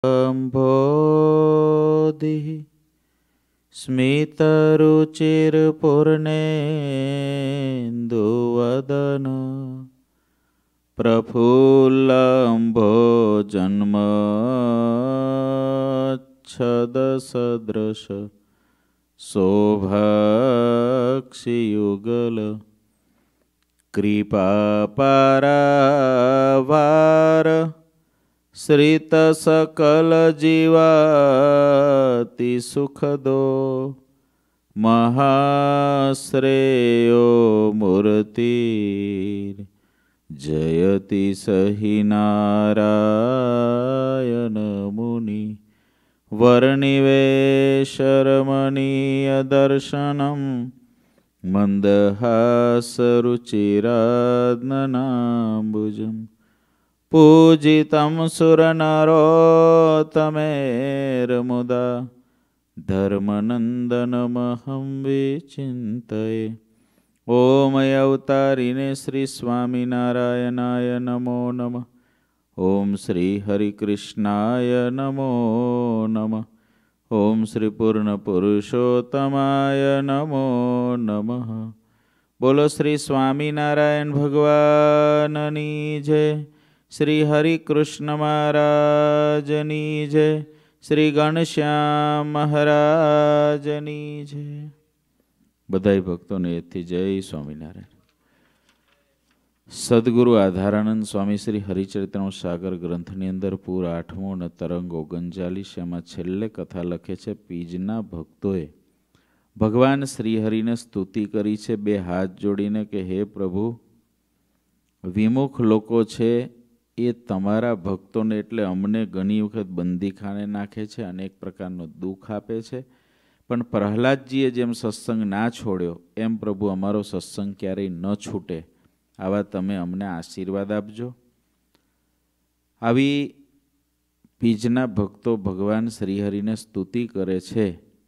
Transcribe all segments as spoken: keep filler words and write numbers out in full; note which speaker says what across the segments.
Speaker 1: बोधिः स्मितरुचिर्पूर्णेन्दुवदन प्रफुल्लम्भो जन्मच्छदसदृश शोभाक्षियुगल कृपापारावार श्रित सकल जीवाति सुखदो महाश्रेयो मूर्तिर् जयति सहि नारायण मुनि वर्णिवेशरमणीय दर्शनम् मन्दहासरुचिरात्मनाम्बुजम् पूजितं सुरनरोत्तमेर्मुदा धर्मनन्दनमहं विचिन्तये। ओम अवतारिणे श्री स्वामिनारायणाय नमो नमः। ओम श्री हरिकृष्णाय नमो नमः। ओम श्री पूर्ण पुरुषोत्तमाय नमो नमः। बोलो श्री स्वामिनारायण भगवाननी जय। श्री हरि कृष्ण महाराजनी जय। श्री घनश्याम महाराजनी जय। बधाई भक्तों ने एथी जय स्वामीनारायण। सद्गुरु आधारानंद स्वामी श्री हरिचरित्रનો સાગર ગ્રંથની અંદર પૂર આઠમો અને તરંગ ઓગણચાલીસ એમાં છેલ્લે કથા લખે છે પીજના ભક્તોએ ભગવાન શ્રીહરિને સ્તુતિ કરી છે બે હાથ જોડીને કે હે પ્રભુ, વિમુખ લોકો છે એ તમારા ભક્તોને એટલે અમને ઘણી વખત બંદીખાને નાખે છે, અનેક પ્રકારનો દુઃખ આપે છે, પણ પ્રહલાદજીએ જેમ સત્સંગ ના છોડ્યો એમ પ્રભુ અમારો સત્સંગ ક્યારેય ન છૂટે, આવા તમે અમને આશીર્વાદ આપજો। આવી પીજના ભક્તો ભગવાન શ્રીહરિને સ્તુતિ કરે છે।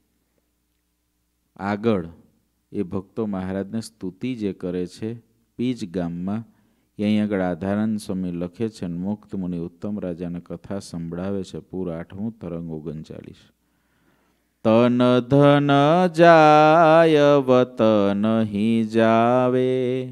Speaker 1: આગળ એ ભક્તો મહારાજને સ્તુતિ જે કરે છે પીજ ગામમાં એ અહીં આગળ આધારાનંદ સ્વામી લખે છે અને મુક્ત મુનિ ઉત્તમ રાજાને કથા સંભળાવે છે। પૂર આઠમું તરંગ ઓગણચાલીસ। તન ધન જાય વતન હી જાવે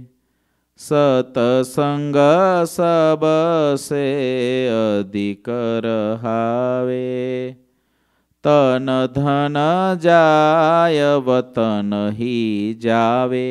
Speaker 1: સતસંગ સબ સે અધિક રહાવે। તન ધન જાય વતન હી જાવે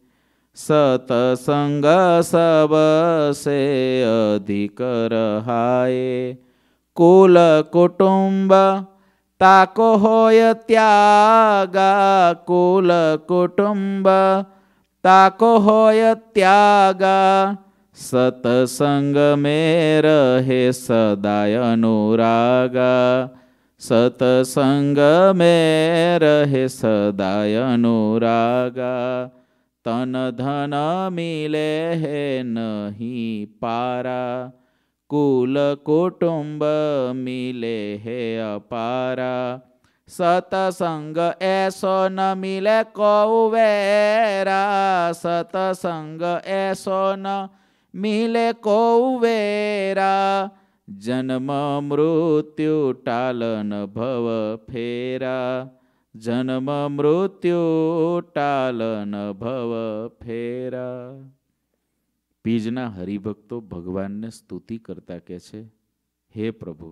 Speaker 1: સતસંગ સબ સે અધિક રહાય। કુલ કુટુંબ તાકો હોય ત્યાગા કુલ કુટુંબ તાકો હોય ત્યાગા। સતસંગ में रहे સદાય અનુરાગા સતસંગ में रहे સદાય અનુરાગા। तन धन मिले है नहीं पारा कुल कुटुंब मिले है अपारा। सतसंग ऐसो न मिले कौवेरा सतसंग ऐसो न मिले कौवेरा। जन्म मृत्यु टालन भव फेरा जन्म मृत्यु टालन भव फेरा। बीजना हरिभक्तो भगवान ने स्तुति करता के छे हे प्रभु,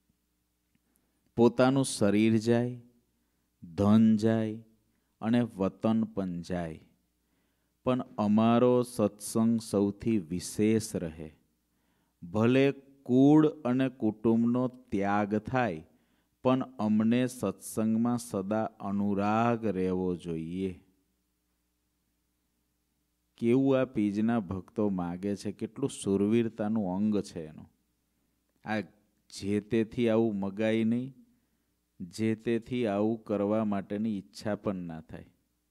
Speaker 1: पोतानु शरीर जाय, धन जाय अने वतन पण जाय, पण अमारो सत्संग सौथी विशेष रहे। भले कूळ अने कुटुंबनो त्याग थाय पण अमने सत्संग में सदा अनुराग रहेवो जोईए। केवुं आ पीजना भक्तो मागे छे, केटलुं शूरवीरतानुं अंग छे एनुं। आ जे तेथी आवुं मगाय नहीं, जे तेथी आवुं करवा माटेनी इच्छा पण ना थाय।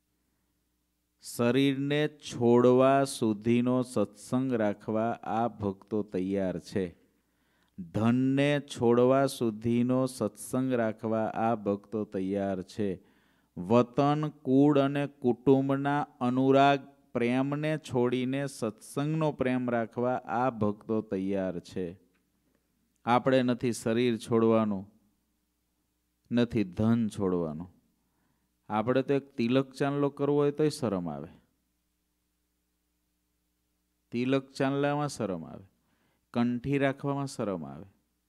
Speaker 1: शरीरने छोड़वा सुधीनो सत्संग राखवा आ भक्तो तैयार छे। धन ने छोड़वा सुधीनो सत्संग राखवा आ भक्तो तैयार छे। वतन कूळ अने कुटुंबना अनुराग प्रेम ने छोड़ीने सत्संगनो प्रेम राखवा आ भक्तो तैयार छे। આપણે નથી શરીર છોડવાનું, નથી ધન છોડવાનું. આપણે તો એક તિલક ચાંદલો કરવો હોય તોય શરમ આવે. તિલક ચાંદલામાં શરમ આવે, કંઠી રાખવામાં શરમ આવે.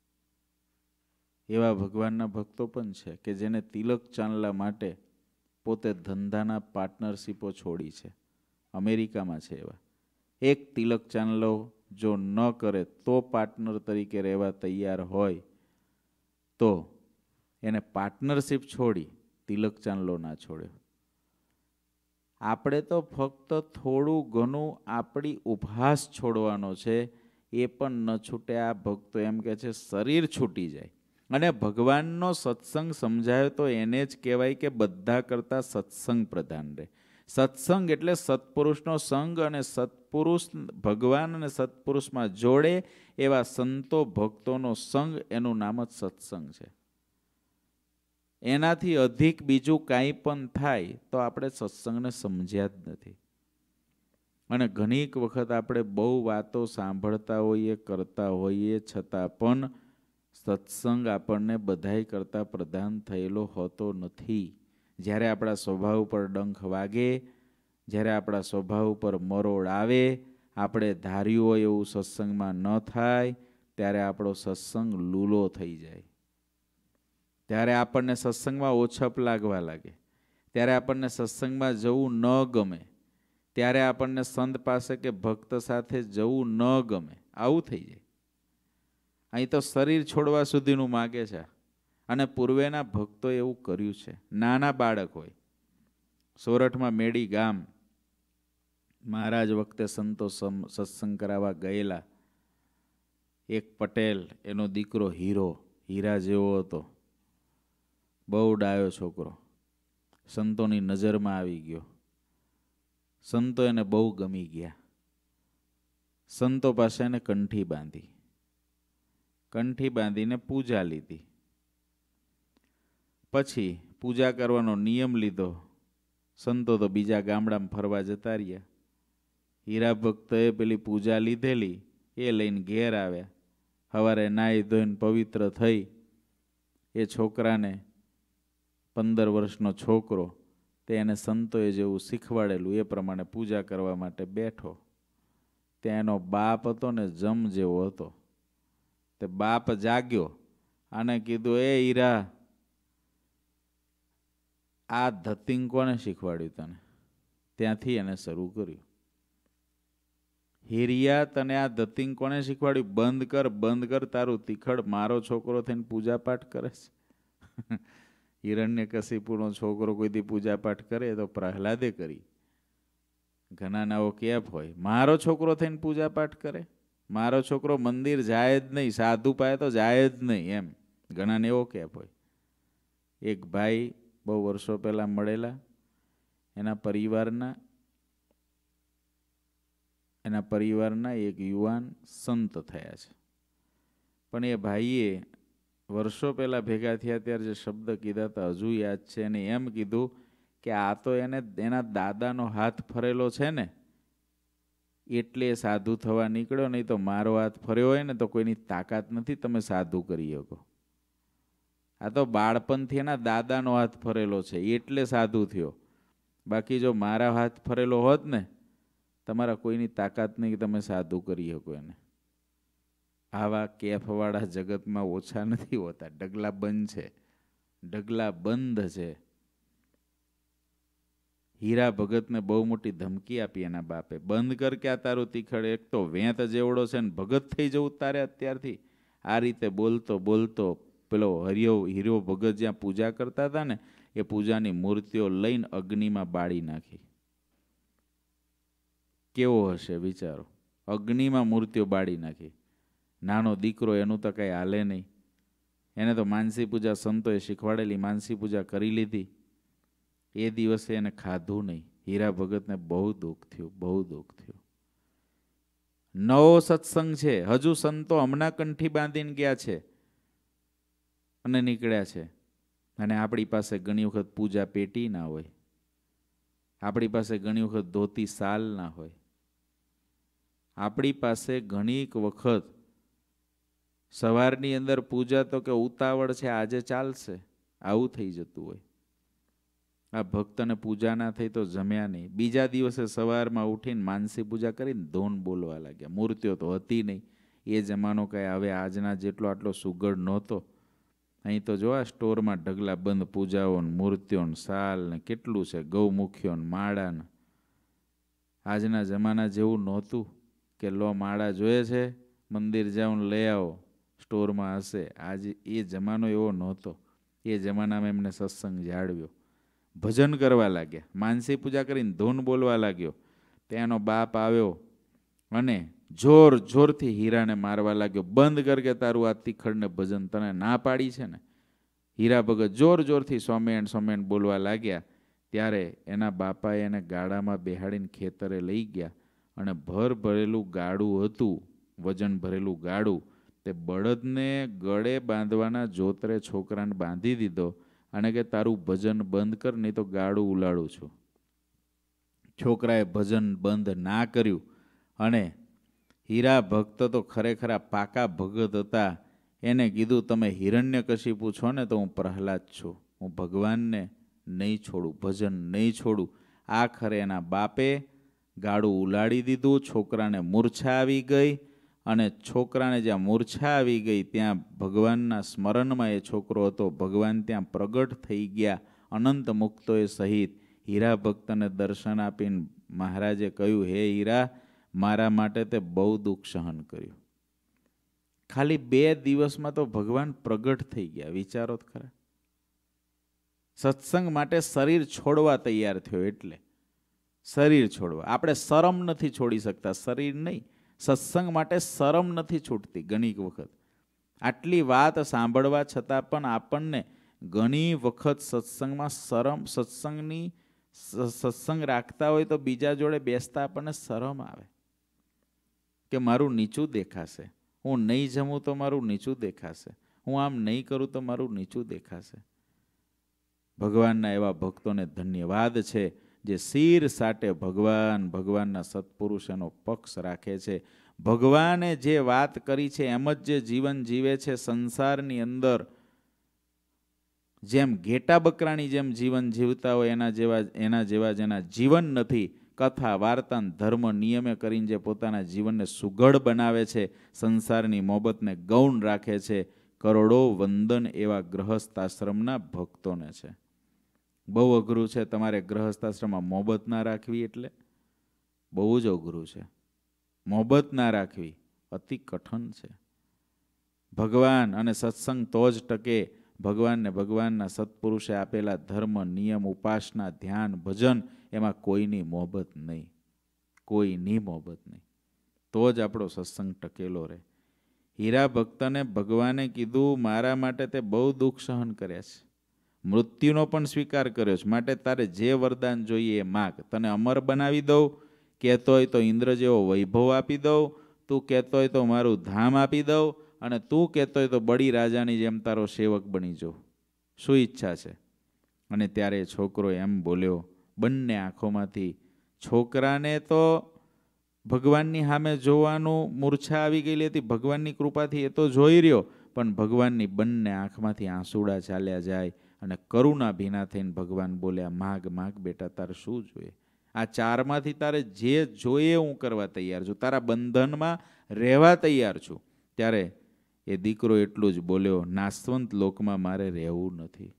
Speaker 1: એવા ભગવાનના ભક્તો પણ છે કે જેને તિલક ચાંદલા માટે પોતે ધંધાના પાર્ટનરશીપો છોડી છે. અમેરિકામાં છે એવા. એક તિલક ચાંદલો જો ન કરે તો પાર્ટનર તરીકે રહેવા તૈયાર હોય તો એને પાર્ટનરશીપ છોડી તિલક ચાંદલો ના છોડ્યો. આપણે તો ફક્ત થોડું ઘણું આપણી ઉપહાસ છોડવાનો છે, એ પણ ન છૂટે. આ ભક્તો એમ કહે છે શરીર છૂટી જાય. અને ભગવાનનો સત્સંગ સમજાયો તો એને જ કહેવાય કે બધા કરતાં સત્સંગ પ્રધાન રહે. સત્સંગ એટલે સત્પુરુષનો સંગ, અને સત્પુરુષ ભગવાન અને સત્પુરુષમાં જોડે એવા સંતો ભક્તોનો સંગ, એનું નામ જ સત્સંગ છે. એનાથી અધિક બીજું કાંઈ પણ થાય તો આપણે સત્સંગને સમજ્યા જ નથી. અને ઘણીક વખત આપણે બહુ વાતો સાંભળતા હોઈએ, કરતા હોઈએ, છતાં પણ સત્સંગ આપણને બધાય કરતાં પ્રધાન થયેલો હોતો નથી. જ્યારે આપણા સ્વભાવ ઉપર ડંખ વાગે, જ્યારે આપણા સ્વભાવ ઉપર મરોડ આવે, આપણે ધાર્યું હોય એવું સત્સંગમાં ન થાય, ત્યારે આપણો સત્સંગ લૂલો થઈ જાય. ત્યારે આપણને સત્સંગમાં ઓછપ લાગવા લાગે, ત્યારે આપણને સત્સંગમાં જવું ન ગમે, ત્યારે આપણને સંત પાસે કે ભક્ત સાથે જવું ન ગમે. આવું થઈ જાય. અહીં તો શરીર છોડવા સુધીનું માગે છે. અને પૂર્વેના ભક્તોએ એવું કર્યું છે. નાના બાળક હોય, સોરઠમાં મેડી ગામ, મહારાજ વખતે સંતો સત્સંગ કરાવવા ગયેલા. એક પટેલ, એનો દીકરો હીરો, હીરા જેવો હતો, બહુ ડાયો છોકરો, સંતોની નજરમાં આવી ગયો. સંતો એને બહુ ગમી ગયા. સંતો પાસે એને કંઠી બાંધી, કંઠી બાંધીને પૂજા લીધી. પછી પૂજા કરવાનો નિયમ લીધો. સંતો તો બીજા ગામડામાં ફરવા જતા રહ્યા. હીરા ભક્તએ પેલી પૂજા લીધેલી એ લઈને ઘેર આવ્યા. સવારે નાહી ધોઈને પવિત્ર થઈ એ છોકરાને, પંદર વર્ષનો છોકરો, તે એને સંતોએ જેવું શીખવાડેલું એ પ્રમાણે પૂજા કરવા માટે બેઠો. ત્યાં એનો બાપ હતો ને જમ જેવો હતો. તે બાપ જાગ્યો અને કીધું, એ હીરા, આ ધતિંગ કોને શીખવાડ્યું તને? ત્યાંથી એને શરૂ કર્યું. હીરિયા, તને આ ધતિંગ કોને શીખવાડ્યું? બંધ કર, બંધ કર તારું તીખડ. મારો છોકરો થઈને પૂજા પાઠ કરે છે. હિરણ્યકશિપુનો છોકરો કોઈથી પૂજા પાઠ કરે તો પ્રહલાદે કરી. ઘણા નાવો કેપ હોય, મારો છોકરો થઈને પૂજા પાઠ કરે, મારો છોકરો મંદિર જાય જ નહીં, સાધુ પાસે તો જાય જ નહીં, એમ ઘણાને એવો કેપ હોય. એક ભાઈ બહુ વર્ષો પહેલાં મળેલા. એના પરિવારના એના પરિવારના એક યુવાન સંત થયા છે. પણ એ ભાઈએ વર્ષો પહેલાં ભેગા થયા ત્યારે જે શબ્દ કીધા હતા હજુ યાદ છે. એને એમ કીધું કે આ તો એને એના દાદાનો હાથ ફરેલો છે ને એટલે સાધુ થવા નીકળ્યો, નહીં તો મારો હાથ ફર્યો હોય ને તો કોઈની તાકાત નથી તમે સાધુ કરી શકો. આ તો બાળપણથી એના દાદાનો હાથ ફરેલો છે એટલે સાધુ થયો. બાકી જો મારા હાથ ફરેલો હોત ને, તમારા કોઈની તાકાત નહીં કે તમે સાધુ કરી શકો એને. આવા કેફવાળા જગતમાં ઓછા નથી હોતા. ડગલા બંધ છે, ડગલા બંધ છે. હીરા ભગતને બહુ મોટી ધમકી આપી એના બાપે, બંધ કર કે આ તારું તીખડ, એક તો વેંત જેવડો છે ને ભગત થઈ જવું તારે અત્યારથી. આ રીતે બોલતો બોલતો પેલો હરિયો હીરો ભગત જ્યાં પૂજા કરતા હતા ને એ પૂજાની મૂર્તિઓ લઈને અગ્નિમાં બાળી નાખી. કેવો હશે વિચારો? અગ્નિમાં મૂર્તિઓ બાળી નાખી. નાનો દીકરો, એનું તો કંઈ હાલે નહીં. એને તો માનસી પૂજા સંતોએ શીખવાડેલી, માનસી પૂજા કરી લીધી. એ દિવસે એને ખાધું નહીં. હીરા ભગતને બહુ દુઃખ થયું, બહુ દુઃખ થયું. નવો સત્સંગ છે, હજુ સંતો હમણાં કંઠી બાંધીને ગયા છે અને નીકળ્યા છે. અને આપણી પાસે ઘણી વખત પૂજા પેટી ના હોય, આપણી પાસે ઘણી વખત ધોતી સાલ ના હોય, આપણી પાસે ઘણીક વખત સવારની અંદર પૂજા તો કે ઉતાવળ છે આજે ચાલશે, આવું થઈ જતું હોય. આ ભક્તને પૂજા ના થઈ તો જમ્યા નહીં. બીજા દિવસે સવારમાં ઉઠીને માનસી પૂજા કરીને ધોન બોલવા લાગ્યા. મૂર્તિઓ તો હતી નહીં. એ જમાનો કાંઈ હવે આજના જેટલો આટલો સુગડ નહોતો. અહીં તો જો આ સ્ટોરમાં ઢગલા બંધ પૂજાઓ ને મૂર્તિઓ ને સાલ ને કેટલું છે, ગૌમુખીઓ ને માળા ને. આજના જમાના જેવું નહોતું કે લો માળા જોઈએ છે મંદિર જાઓ ને લઈ આવો, સ્ટોરમાં હશે. આજે એ જમાનો એવો નહોતો. એ જમાનામાં એમને સત્સંગ જાળવ્યો. ભજન કરવા લાગ્યા, માનસી પૂજા કરીને ધૂન બોલવા લાગ્યો. ત્યાંનો બાપ આવ્યો અને જોર જોરથી હીરાને મારવા લાગ્યો. બંધ કર કે તારું આ તીખડને ભજન, તને ના પાડી છે ને. હીરા ભગત જોર જોરથી સોમેણ સોમેણ બોલવા લાગ્યા. ત્યારે એના બાપાએ એને ગાડામાં બેહાડીને ખેતરે લઈ ગયા અને ભર ભરેલું ગાડું હતું, વજન ભરેલું ગાડું, તે બળદને ગળે બાંધવાના જોતરે છોકરાને બાંધી દીધો અને કે તારું ભજન બંધ કર નહીં તો ગાડું ઉલાડું છું. છોકરાએ ભજન બંધ ના કર્યું અને હીરા ભક્ત તો ખરેખર પાકા ભગત હતા. એને કીધું તમે હિરણ્યકશિપુ છો ને તો હું પ્રહલાદ છું, હું ભગવાનને નહીં છોડું, ભજન નહીં છોડું. આખરે એના બાપે ગાડું ઉલાડી દીધું. છોકરાને મૂર્છા આવી ગઈ અને છોકરાને જ્યાં મૂર્છા આવી ગઈ ત્યાં ભગવાનના સ્મરણમાં એ છોકરો હતો. ભગવાન ત્યાં પ્રગટ થઈ ગયા અનંત મુક્તોએ સહિત. હીરા ભક્તને દર્શન આપીને મહારાજે કહ્યું, હે હીરા, મારા માટે તે બહુ દુઃખ સહન કર્યું. ખાલી બે દિવસમાં તો ભગવાન પ્રગટ થઈ ગયા. વિચારો જ ખરા. સત્સંગ માટે શરીર છોડવા તૈયાર થયો. એટલે શરીર છોડવા, આપણે શરમ નથી છોડી શકતા, શરીર નહીં, સત્સંગ માટે શરમ નથી છૂટતી. ઘણી વખત આટલી વાત સાંભળવા છતાં પણ આપણને ઘણી વખત સત્સંગમાં શરમ, સત્સંગની સત્સંગ રાખતા હોય તો બીજા જોડે બેસતા આપણને શરમ આવે કે મારું નીચું દેખાશે, હું નહીં જમું તો મારું નીચું દેખાશે, હું આમ નહીં કરું તો મારું નીચું દેખાશે. ભગવાનના એવા ભક્તોને ધન્યવાદ છે જે શિર સાટે ભગવાન, ભગવાનના સત્પુરુષ એનો પક્ષ રાખે છે. ભગવાને જે વાત કરી છે એમ જ જે જીવન જીવે છે. સંસારની અંદર જેમ ઘેટા બકરાની જેમ જીવન જીવતા હોય એના જેવા એના જેવા જેના જીવન નથી. કથા વાર્તા ધર્મ નિયમે કરીને જે પોતાના જીવનને સુઘડ બનાવે છે, સંસારની મોહબતને ગૌણ રાખે છે, કરોડો વંદન એવા ગ્રહસ્થાશ્રમના ભક્તોને છે. બહુ અઘરું છે. તમારે ગ્રહસ્થાશ્રમમાં મોહબત ના રાખવી એટલે બહુ જ અઘરું છે. મોહબત ના રાખવી અતિ કઠણ છે. ભગવાન અને સત્સંગ તો જ ટકે. ભગવાનને ભગવાનના સત્પુરુષે આપેલા ધર્મ, નિયમ, ઉપાસના, ધ્યાન, ભજન, એમાં કોઈની મોહબત નહીં, કોઈની મોહબત નહીં. તો જ આપણો સત્સંગ ટકેલો રહે. હીરા ભક્તને ભગવાને કીધું મારા માટે તે બહુ દુઃખ સહન કર્યા છે, મૃત્યુનો પણ સ્વીકાર કર્યો છે, માટે તારે જે વરદાન જોઈએ એ માગ. તને અમર બનાવી દઉં, કહેતો હોય તો ઇન્દ્ર જેવો વૈભવ આપી દઉં, તું કહેતો હોય તો મારું ધામ આપી દઉં, અને તું કહેતો હોય તો બડી રાજાની જેમ તારો સેવક બની જાઉં. શું ઈચ્છા છે? અને ત્યારે છોકરો એમ બોલ્યો, બંને આંખોમાંથી. છોકરાને તો ભગવાનની સામે જોવાનું મૂર્છા આવી ગયેલી હતી. ભગવાનની કૃપાથી એ તો જોઈ રહ્યો, પણ ભગવાનની બંને આંખમાંથી આંસુડા ચાલ્યા જાય અને કરુણા ભીના થઈને ભગવાન બોલ્યા, માગ માગ બેટા, તારે શું જોઈએ? આ ચારમાંથી તારે જે જોઈએ હું કરવા તૈયાર છું, તારા બંધનમાં રહેવા તૈયાર છું. ત્યારે એ દીકરો એટલું જ બોલ્યો, નાશવંત લોકમાં મારે રહેવું નથી.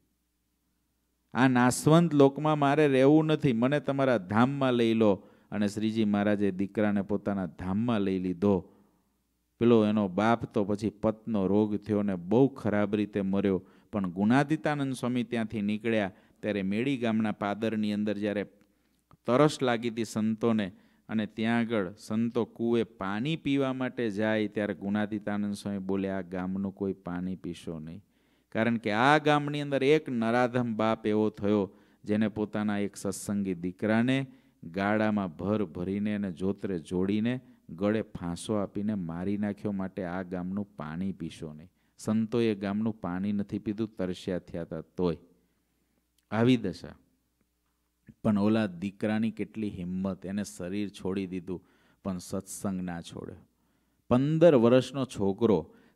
Speaker 1: આ નાશવંત લોકમાં મારે રહેવું નથી, મને તમારા ધામમાં લઈ લો. અને શ્રીજી મહારાજે દીકરાને પોતાના ધામમાં લઈ લીધો. પેલો એનો બાપ તો પછી પતનો રોગ થયો ને બહુ ખરાબ રીતે મર્યો. પણ ગુણાતીતાનંદ સ્વામી ત્યાંથી નીકળ્યા ત્યારે મેળી ગામના પાદરની અંદર જ્યારે તરસ લાગી હતી સંતોને, અને ત્યાં આગળ સંતો કૂએ પાણી પીવા માટે જાય ત્યારે ગુણાતીતાનંદ સ્વામી બોલે, આ ગામનું કોઈ પાણી પીશો નહીં. કારણ કે આ ગામની અંદર એક નરાધમ બાપ એવો થયો જેને પોતાના એક સત્સંગી દીકરાને ગાડામાં ભર ભરીને અને જોતરે જોડીને ગળે ફાંસો આપીને મારી નાખ્યો. માટે આ ગામનું પાણી પીશો નહીં. સંતોએ ગામનું પાણી નથી પીધું, તરસ્યા થયા હતા તોય. આવી દશા. પણ ઓલા દીકરાની કેટલી હિંમત, એને શરીર છોડી દીધું પણ સત્સંગ ના છોડ્યો. પંદર વર્ષનો છોકરો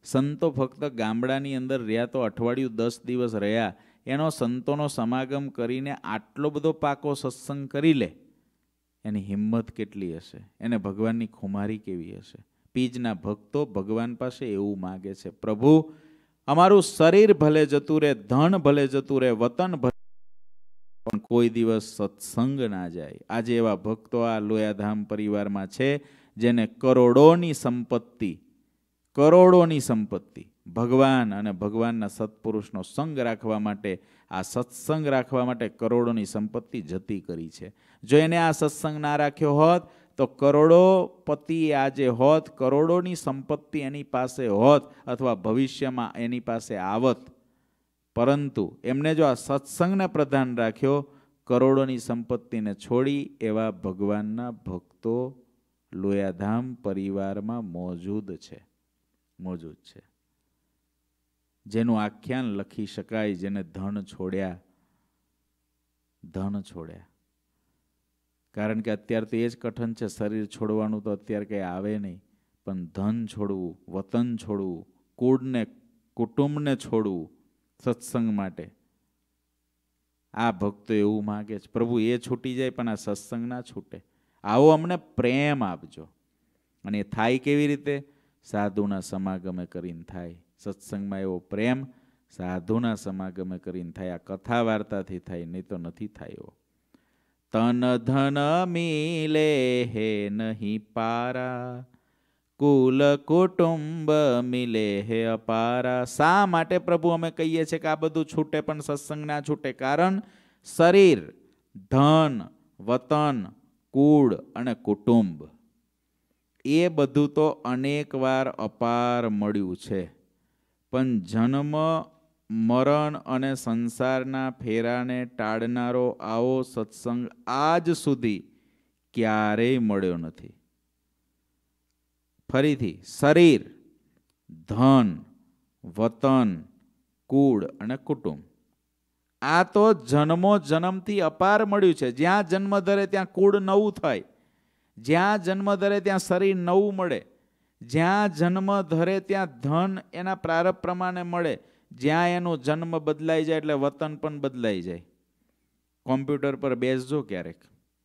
Speaker 1: સંતો ફક્ત ગામડાની અંદર રહ્યા તો અઠવાડિયું દસ દિવસ રહ્યા, એનો સંતોનો સમાગમ કરીને આટલો બધો પાકો સત્સંગ કરી લે, એની હિંમત કેટલી હશે, એને ભગવાનની ખુમારી કેવી હશે. પીજના ભક્તો ભગવાન પાસે એવું માગે છે, પ્રભુ અમારું શરીર ભલે જતું રહે, ધન ભલે જતું રહે, વતન ભલે, પણ કોઈ દિવસ સત્સંગ ના જાય. આજે એવા ભક્તો આ લોયાધામ પરિવારમાં છે જેને કરોડોની સંપત્તિ કરોડોની સંપત્તિ ભગવાન અને ભગવાનના સત્પુરુષનો સંગ રાખવા માટે, આ સત્સંગ રાખવા માટે કરોડોની સંપત્તિ જતી કરી છે. જો એને આ સત્સંગ ના રાખ્યો હોત તો કરોડોપતિ આજે હોત, કરોડોની સંપત્તિ એની પાસે હોત અથવા ભવિષ્યમાં એની પાસે આવત. પરંતુ એમને જો આ સત્સંગને પ્રધાન રાખ્યો, કરોડોની સંપત્તિને છોડી એવા ભગવાનના ભક્તો લોયાધામ પરિવારમાં મોજૂદ છે મોજૂદ છે જેનું આખ્યાન લખી શકાય, જેને ધન છોડ્યા ધન છોડ્યા. કારણ કે અત્યારે તો એ જ કઠન છે, શરીર છોડવાનું તો અત્યારે કંઈ આવે નહીં, પણ ધન છોડવું, વતન છોડવું, કુળને કુટુંબને છોડવું સત્સંગ માટે, આ ભક્તો એવું માગે છે, પ્રભુ એ છૂટી જાય પણ આ સત્સંગ ના છૂટે. આવો અમને પ્રેમ આપજો. અને એ થાય કેવી રીતે? સાધુના સમાગમે કરીને થાય. સત્સંગમાં એવો પ્રેમ સાધુના સમાગમે કરીને થાય, આ કથા વાર્તાથી થાય, નહીં તો નથી થાય. તન ધન મિલે હે નહીં પારા, કુલ કુટુંબ મિલે હે અપારા. શા માટે પ્રભુ અમે કહીએ છીએ કે આ બધું છૂટે પણ સત્સંગ ના છૂટે? કારણ શરીર, ધન, વતન, કુળ અને કુટુંબ એ બધું તો અનેક વાર અપાર મળ્યું છે, પણ જન્મ, મરણ અને સંસારના ફેરાને ટાળનારો આવો સત્સંગ આજ સુધી ક્યારેય મળ્યો નથી. ફરીથી, શરીર, ધન, વતન, કુળ અને કુટુંબ આ તો જન્મો જન્મથી અપાર મળ્યું છે. જ્યાં જન્મ ધરે ત્યાં કુળ નવું થાય, જ્યાં જન્મ ધરે ત્યાં શરીર નવું મળે, જ્યાં જન્મ ધરે ત્યાં ધન એના પ્રારબ્ધ પ્રમાણે મળે, જ્યાં એનો જન્મ બદલાઈ જાય એટલે વતન પણ બદલાઈ જાય. કોમ્પ્યુટર પર બેસજો ક્યારેક,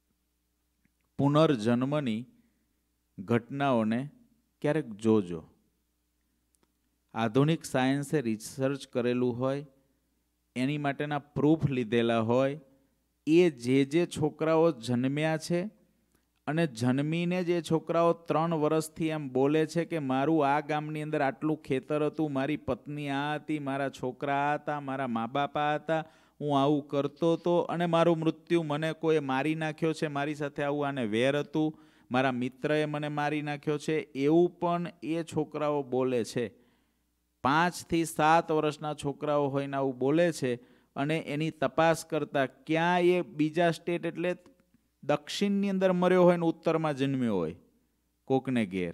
Speaker 1: પુનર્જન્મની ઘટનાઓને ક્યારેક જોજો. આધુનિક સાયન્સે રિસર્ચ કરેલું હોય, એની માટેના પ્રૂફ લીધેલા હોય, એ જે જે છોકરાઓ જન્મ્યા છે અને જન્મીને જે છોકરાઓ ત્રણ વર્ષથી એમ બોલે છે કે મારું આ ગામની અંદર આટલું ખેતર હતું, મારી પત્ની આ હતી, મારા છોકરા આ હતા, મારા મા બાપ આ હતા, હું આવું કરતો હતો અને મારું મૃત્યુ મને કોઈ મારી નાખ્યો છે, મારી સાથે આવું આને વેર હતું, મારા મિત્રએ મને મારી નાખ્યો છે, એવું પણ એ છોકરાઓ બોલે છે. પાંચથી સાત વર્ષના છોકરાઓ હોઈને આવું બોલે છે. અને એની તપાસ કરતા ક્યાં એ બીજા સ્ટેટ એટલે દક્ષિણની અંદર મર્યો હોય ને ઉત્તરમાં જન્મ્યો હોય, કોકને ઘેર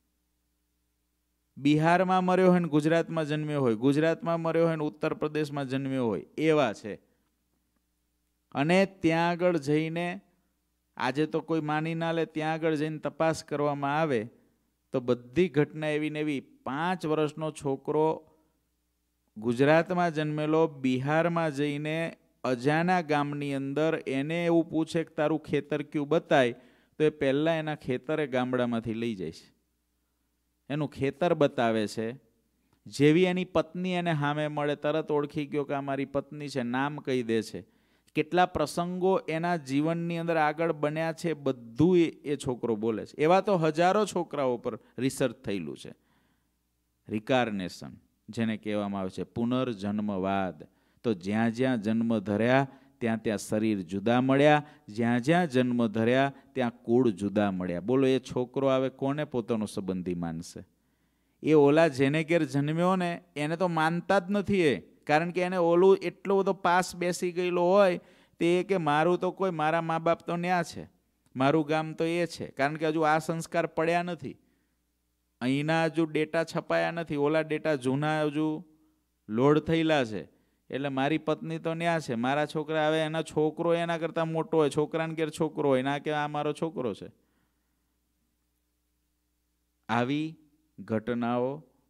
Speaker 1: બિહારમાં મર્યો હોય ને ગુજરાતમાં જન્મ્યો હોય, ગુજરાતમાં મર્યો હોય ને ઉત્તર પ્રદેશમાં જન્મ્યો હોય, એવા છે. અને ત્યાં આગળ જઈને, આજે તો કોઈ માની ના લે, ત્યાં આગળ જઈને તપાસ કરવામાં આવે તો બધી ઘટના એવી ને એવી. પાંચ વર્ષનો છોકરો ગુજરાતમાં જન્મેલો બિહારમાં જઈને અજાના ગામની અંદર એને એવું પૂછે કે તારું ખેતર કયું બતાય, તો એ પહેલાં એના ખેતરે ગામડામાંથી લઈ જાય છે, એનું ખેતર બતાવે છે. જેવી એની પત્ની એને સામે મળે તરત ઓળખી ગયો કે આ મારી પત્ની છે, નામ કહી દે છે. કેટલા પ્રસંગો એના જીવનની અંદર આગળ બન્યા છે બધું એ છોકરો બોલે છે. એવા તો હજારો છોકરાઓ પર રિસર્ચ થયેલું છે. રિકાર્નેશન જેને કહેવામાં આવે છે, પુનર્જન્મવાદ. તો જ્યાં જ્યાં જન્મ ધર્યા ત્યાં ત્યાં શરીર જુદા મળ્યા, જ્યાં જ્યાં જન્મ ધર્યા ત્યાં કુળ જુદા મળ્યા. બોલો એ છોકરો આવે કોને પોતાનો સંબંધી માનશે? એ ઓલા જેને ઘેર જન્મ્યો ને એને તો માનતા જ નથી એ, કારણ કે એને ઓલું એટલો બધો પાસ બેસી ગયેલો હોય તે કે મારું તો કોઈ, મારા મા બાપ તો ન્યા છે, મારું ગામ તો એ છે. કારણ કે હજુ આ સંસ્કાર પડ્યા નથી, અહીંના હજુ ડેટા છપાયા નથી, ઓલા ડેટા જૂના હજુ લોડ થયેલા છે. એટલે મારી પત્ની તો ન્યા છે, મારા છોકરા, હવે એના છોકરો એના કરતાં મોટો હોય, છોકરાને ઘેર છોકરો હોય, ના કે આ મારો છોકરો છે. આવી ઘટનાઓ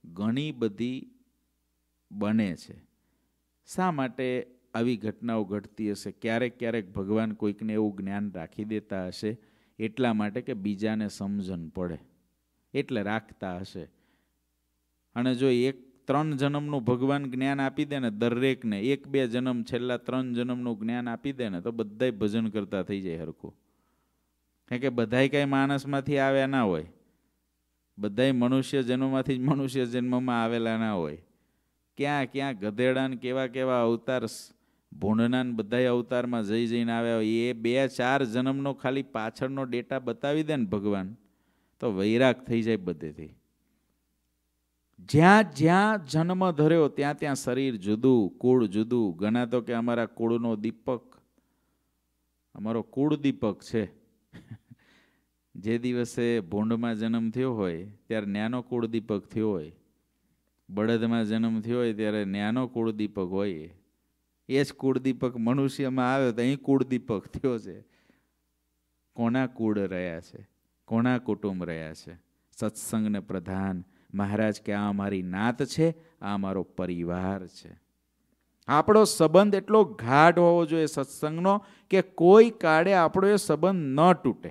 Speaker 1: ઘણી બધી બને છે. શા માટે આવી ઘટનાઓ ઘટતી હશે? ક્યારેક ક્યારેક ભગવાન કોઈકને એવું જ્ઞાન રાખી દેતા હશે એટલા માટે કે બીજાને સમજણ પડે એટલે રાખતા હશે. અને જો એક ત્રણ જન્મનું ભગવાન જ્ઞાન આપી દે ને દરેકને, એક બે જન્મ છેલ્લા ત્રણ જન્મનું જ્ઞાન આપી દે ને તો બધાય ભજન કરતા થઈ જાય હરખું. કારણ કે બધાય કાંઈ માણસમાંથી આવ્યા ના હોય, બધાય મનુષ્ય જન્મમાંથી જ મનુષ્ય જન્મમાં આવેલા ના હોય. ક્યાં ક્યાં ગધેડા ને કેવા કેવા અવતાર ભૂંડના ને બધાય અવતારમાં જઈ જઈને આવ્યા હોય. એ બે ચાર જન્મનો ખાલી પાછળનો ડેટા બતાવી દે ને ભગવાન તો વૈરાગ થઈ જાય બધેથી. જ્યાં જ્યાં જન્મ ધર્યો ત્યાં ત્યાં શરીર જુદું, કુળ જુદું. ઘણા તો કે અમારા કુળનો દીપક, અમારો કુળ દીપક છે. જે દિવસે ભૂંડમાં જન્મ થયો હોય ત્યારે ન્યાનો કુળ દીપક થયો હોય, બળદમાં જન્મ થયો હોય ત્યારે ન્યાનો કુળ દીપક હોય. એ જ કુળ દીપક મનુષ્યમાં આવ્યો તો અહીં કુળ દીપક થયો છે. કોના કુળ રહ્યા છે, કોના કુટુંબ રહ્યા છે? સત્સંગને પ્રધાન. મહારાજ કે આ અમારી નાત છે, આ અમારો પરિવાર છે. આપણો સંબંધ એટલો ગાઢ હોવો જોઈએ સત્સંગનો કે કોઈ કાળે આપણો એ સંબંધ ન તૂટે.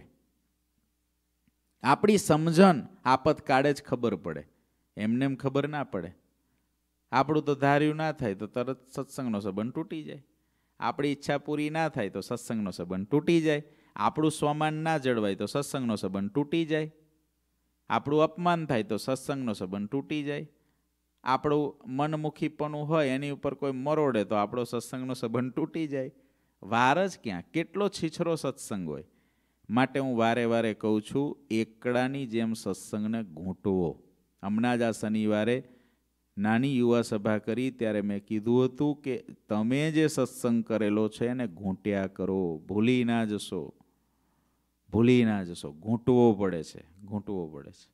Speaker 1: આપણી સમજણ આપતકાળે જ ખબર પડે, એમને એમ ખબર ના પડે. આપણું તો ધાર્યું ના થાય તો તરત સત્સંગનો સંબંધ તૂટી જાય. આપણી ઈચ્છા પૂરી ના થાય તો સત્સંગનો સંબંધ તૂટી જાય. આપણું સ્વમાન ના જળવાય તો સત્સંગનો સંબંધ તૂટી જાય. આપણું અપમાન થાય તો સત્સંગનો સંબંધ તૂટી જાય. આપણું મનમુખીપણું હોય એની ઉપર કોઈ મરોડે તો આપણો સત્સંગનો સંબંધ તૂટી જાય. વાર જ ક્યાં, કેટલો છીછરો સત્સંગ હોય. માટે હું વારે વારે કહું છું, એકડાની જેમ સત્સંગને ઘૂંટવો. હમણાં જ આ શનિવારે નાની યુવા સભા કરી ત્યારે મેં કીધું હતું કે તમે જે સત્સંગ કરેલો છે એને ઘૂંટ્યા કરો, ભૂલી ના જશો, ભૂલી ના જશો. ઘૂંટવો પડે છે, ઘૂંટવો પડે છે.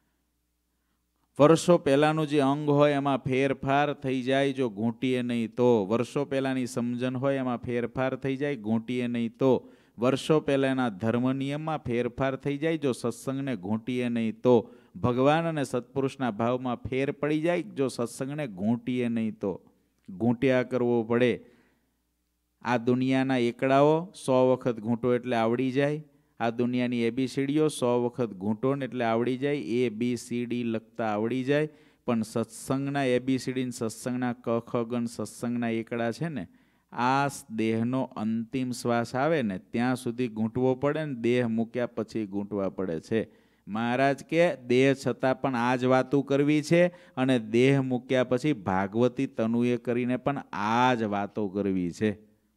Speaker 1: વર્ષો પહેલાંનું જે અંગ હોય એમાં ફેરફાર થઈ જાય જો ઘૂંટીએ નહીં તો. વર્ષો પહેલાંની સમજણ હોય એમાં ફેરફાર થઈ જાય, ઘૂંટીએ નહીં તો. વર્ષો પહેલાંના ધર્મ નિયમમાં ફેરફાર થઈ જાય જો સત્સંગને ઘૂંટીએ નહીં તો. ભગવાન અને સત્પુરુષના ભાવમાં ફેર પડી જાય જો સત્સંગને ઘૂંટીએ નહીં તો. ઘૂંટ્યા કરવો પડે. આ દુનિયાના એકડાઓ સો વખત ઘૂંટો એટલે આવડી જાય. આ દુનિયાની એબીસીડીઓ સો વખત ઘૂંટો ને એટલે આવડી જાય. એ બી સી ડી લખતા આવડી જાય. પણ સત્સંગના એબીસીડી, સત્સંગના ક ખ ગણ, સત્સંગના એકડા છે ને, આ દેહનો અંતિમ શ્વાસ આવે ને ત્યાં સુધી ઘૂંટવો પડે ને દેહ મૂક્યા પછી ઘૂંટવા પડે છે. મહારાજ કે દેહ છતાં પણ આ જ વાતું કરવી છે અને દેહ મૂક્યા પછી ભાગવતી તનુએ કરીને પણ આ જ વાતો કરવી છે.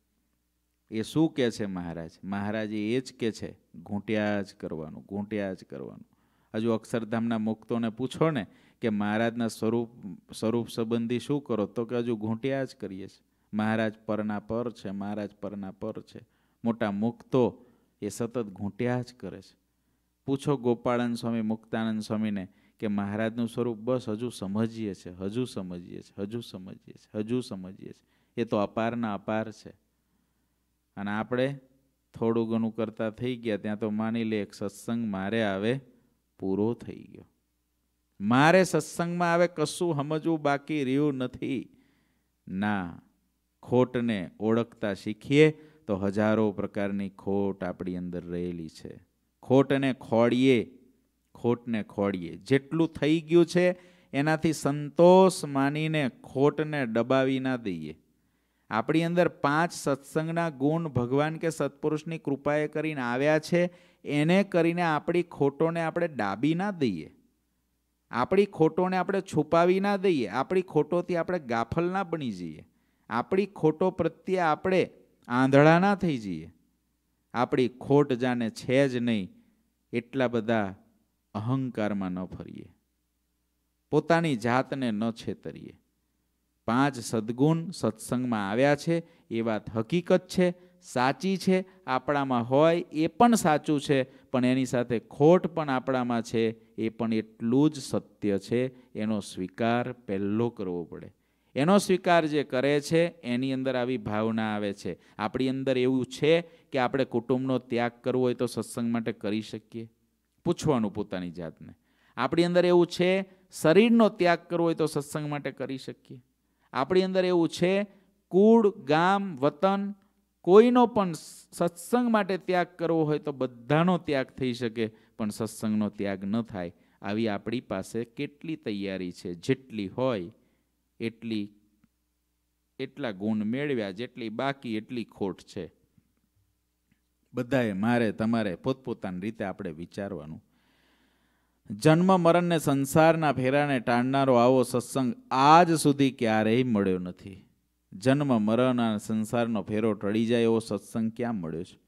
Speaker 1: એ શું કે છે મહારાજ? મહારાજ એ જ કે છે ઘૂંટ્યા જ કરવાનું, ઘૂંટ્યા જ કરવાનું. હજુ અક્ષરધામના મુક્તોને પૂછો ને કે મહારાજના સ્વરૂપ સ્વરૂપ સંબંધી શું કરો તો કે હજુ ઘૂંટ્યા જ કરીએ છીએ. મહારાજ પરના પર છે, મહારાજ પરના પર છે. મોટા મુક્તો એ સતત ઘૂંટ્યા જ કરે છે. પૂછો ગોપાળાનંદ સ્વામી, મુક્તાનંદ સ્વામીને કે મહારાજનું સ્વરૂપ બસ હજુ સમજીએ છે, હજુ સમજીએ છે, હજુ સમજીએ છે, હજુ સમજીએ છે. એ તો અપારના અપાર છે. અને આપણે થોડું ઘણું કરતા થઈ ગયા ત્યાં તો માની લે એક સત્સંગ મારે આવે પૂરો થઈ ગયો. મારે સત્સંગમાં આવે કશું સમજવું બાકી રહ્યું નથી. ના, ખોટને ઓળખતા શીખીએ તો હજારો પ્રકારની ખોટ આપણી અંદર રહેલી છે. ખોટને ખોડીએ, ખોટને ખોડીએ. જેટલું થઈ ગયું છે એનાથી સંતોષ માનીને ખોટને દબાવી ના દઈએ. આપણી અંદર પાંચ સત્સંગના ગુણ ભગવાન કે સત્પુરુષની કૃપાએ કરીને આવ્યા છે, એને કરીને આપણી ખોટોને આપણે ડાબી ના દઈએ. આપણી ખોટોને આપણે છુપાવી ના દઈએ. આપણી ખોટોથી આપણે ગાફલ ના બની જઈએ. આપણી ખોટો પ્રત્યે આપણે આંધળા ના થઈ જઈએ. આપણી ખોટ જાને છે જ નહીં એટલા બધા અહંકારમાં ન ફરીએ, પોતાની જાતને ન છેતરીએ. પાંચ સદ્ગુણ સત્સંગમાં આવ્યા છે એ વાત હકીકત છે, સાચી છે. આપણામાં હોય એ પણ સાચું છે, પણ એની સાથે ખોટ પણ આપણામાં છે એ પણ એટલું જ સત્ય છે. એનો સ્વીકાર પહેલો કરવો પડે. એનો સ્વીકાર જે કરે છે એની અંદર આવી ભાવના આવે છે. આપણી અંદર એવું છે કે આપણે કુટુંબનો ત્યાગ કરવો હોય તો સત્સંગ માટે કરી શકીએ? પૂછવાનું પોતાની જાતને. આપણી અંદર એવું છે શરીરનો ત્યાગ કરવો હોય તો સત્સંગ માટે કરી શકીએ. આપણી અંદર એવું છે, કુળ, ગામ, વતન, કોઈનો પણ સત્સંગ માટે ત્યાગ કરવો હોય તો બધાનો ત્યાગ થઈ શકે, પણ સત્સંગનો ત્યાગ ન થાય. આવી આપણી પાસે કેટલી તૈયારી છે? જેટલી હોય એટલી એટલા ગુણ મેળવ્યા, જેટલી બાકી એટલી ખોટ છે. બધાએ મારે તમારે પોતપોતાની રીતે આપણે વિચારવાનું. જન્મ મરણ ને સંસારના ફેરાને ટાળનારો આવો સત્સંગ આજ સુધી ક્યારેય મળ્યો નથી. જન્મ મરણ અને સંસારનો ફેરો ટળી જાય એવો સત્સંગ ક્યાં મળ્યો છે?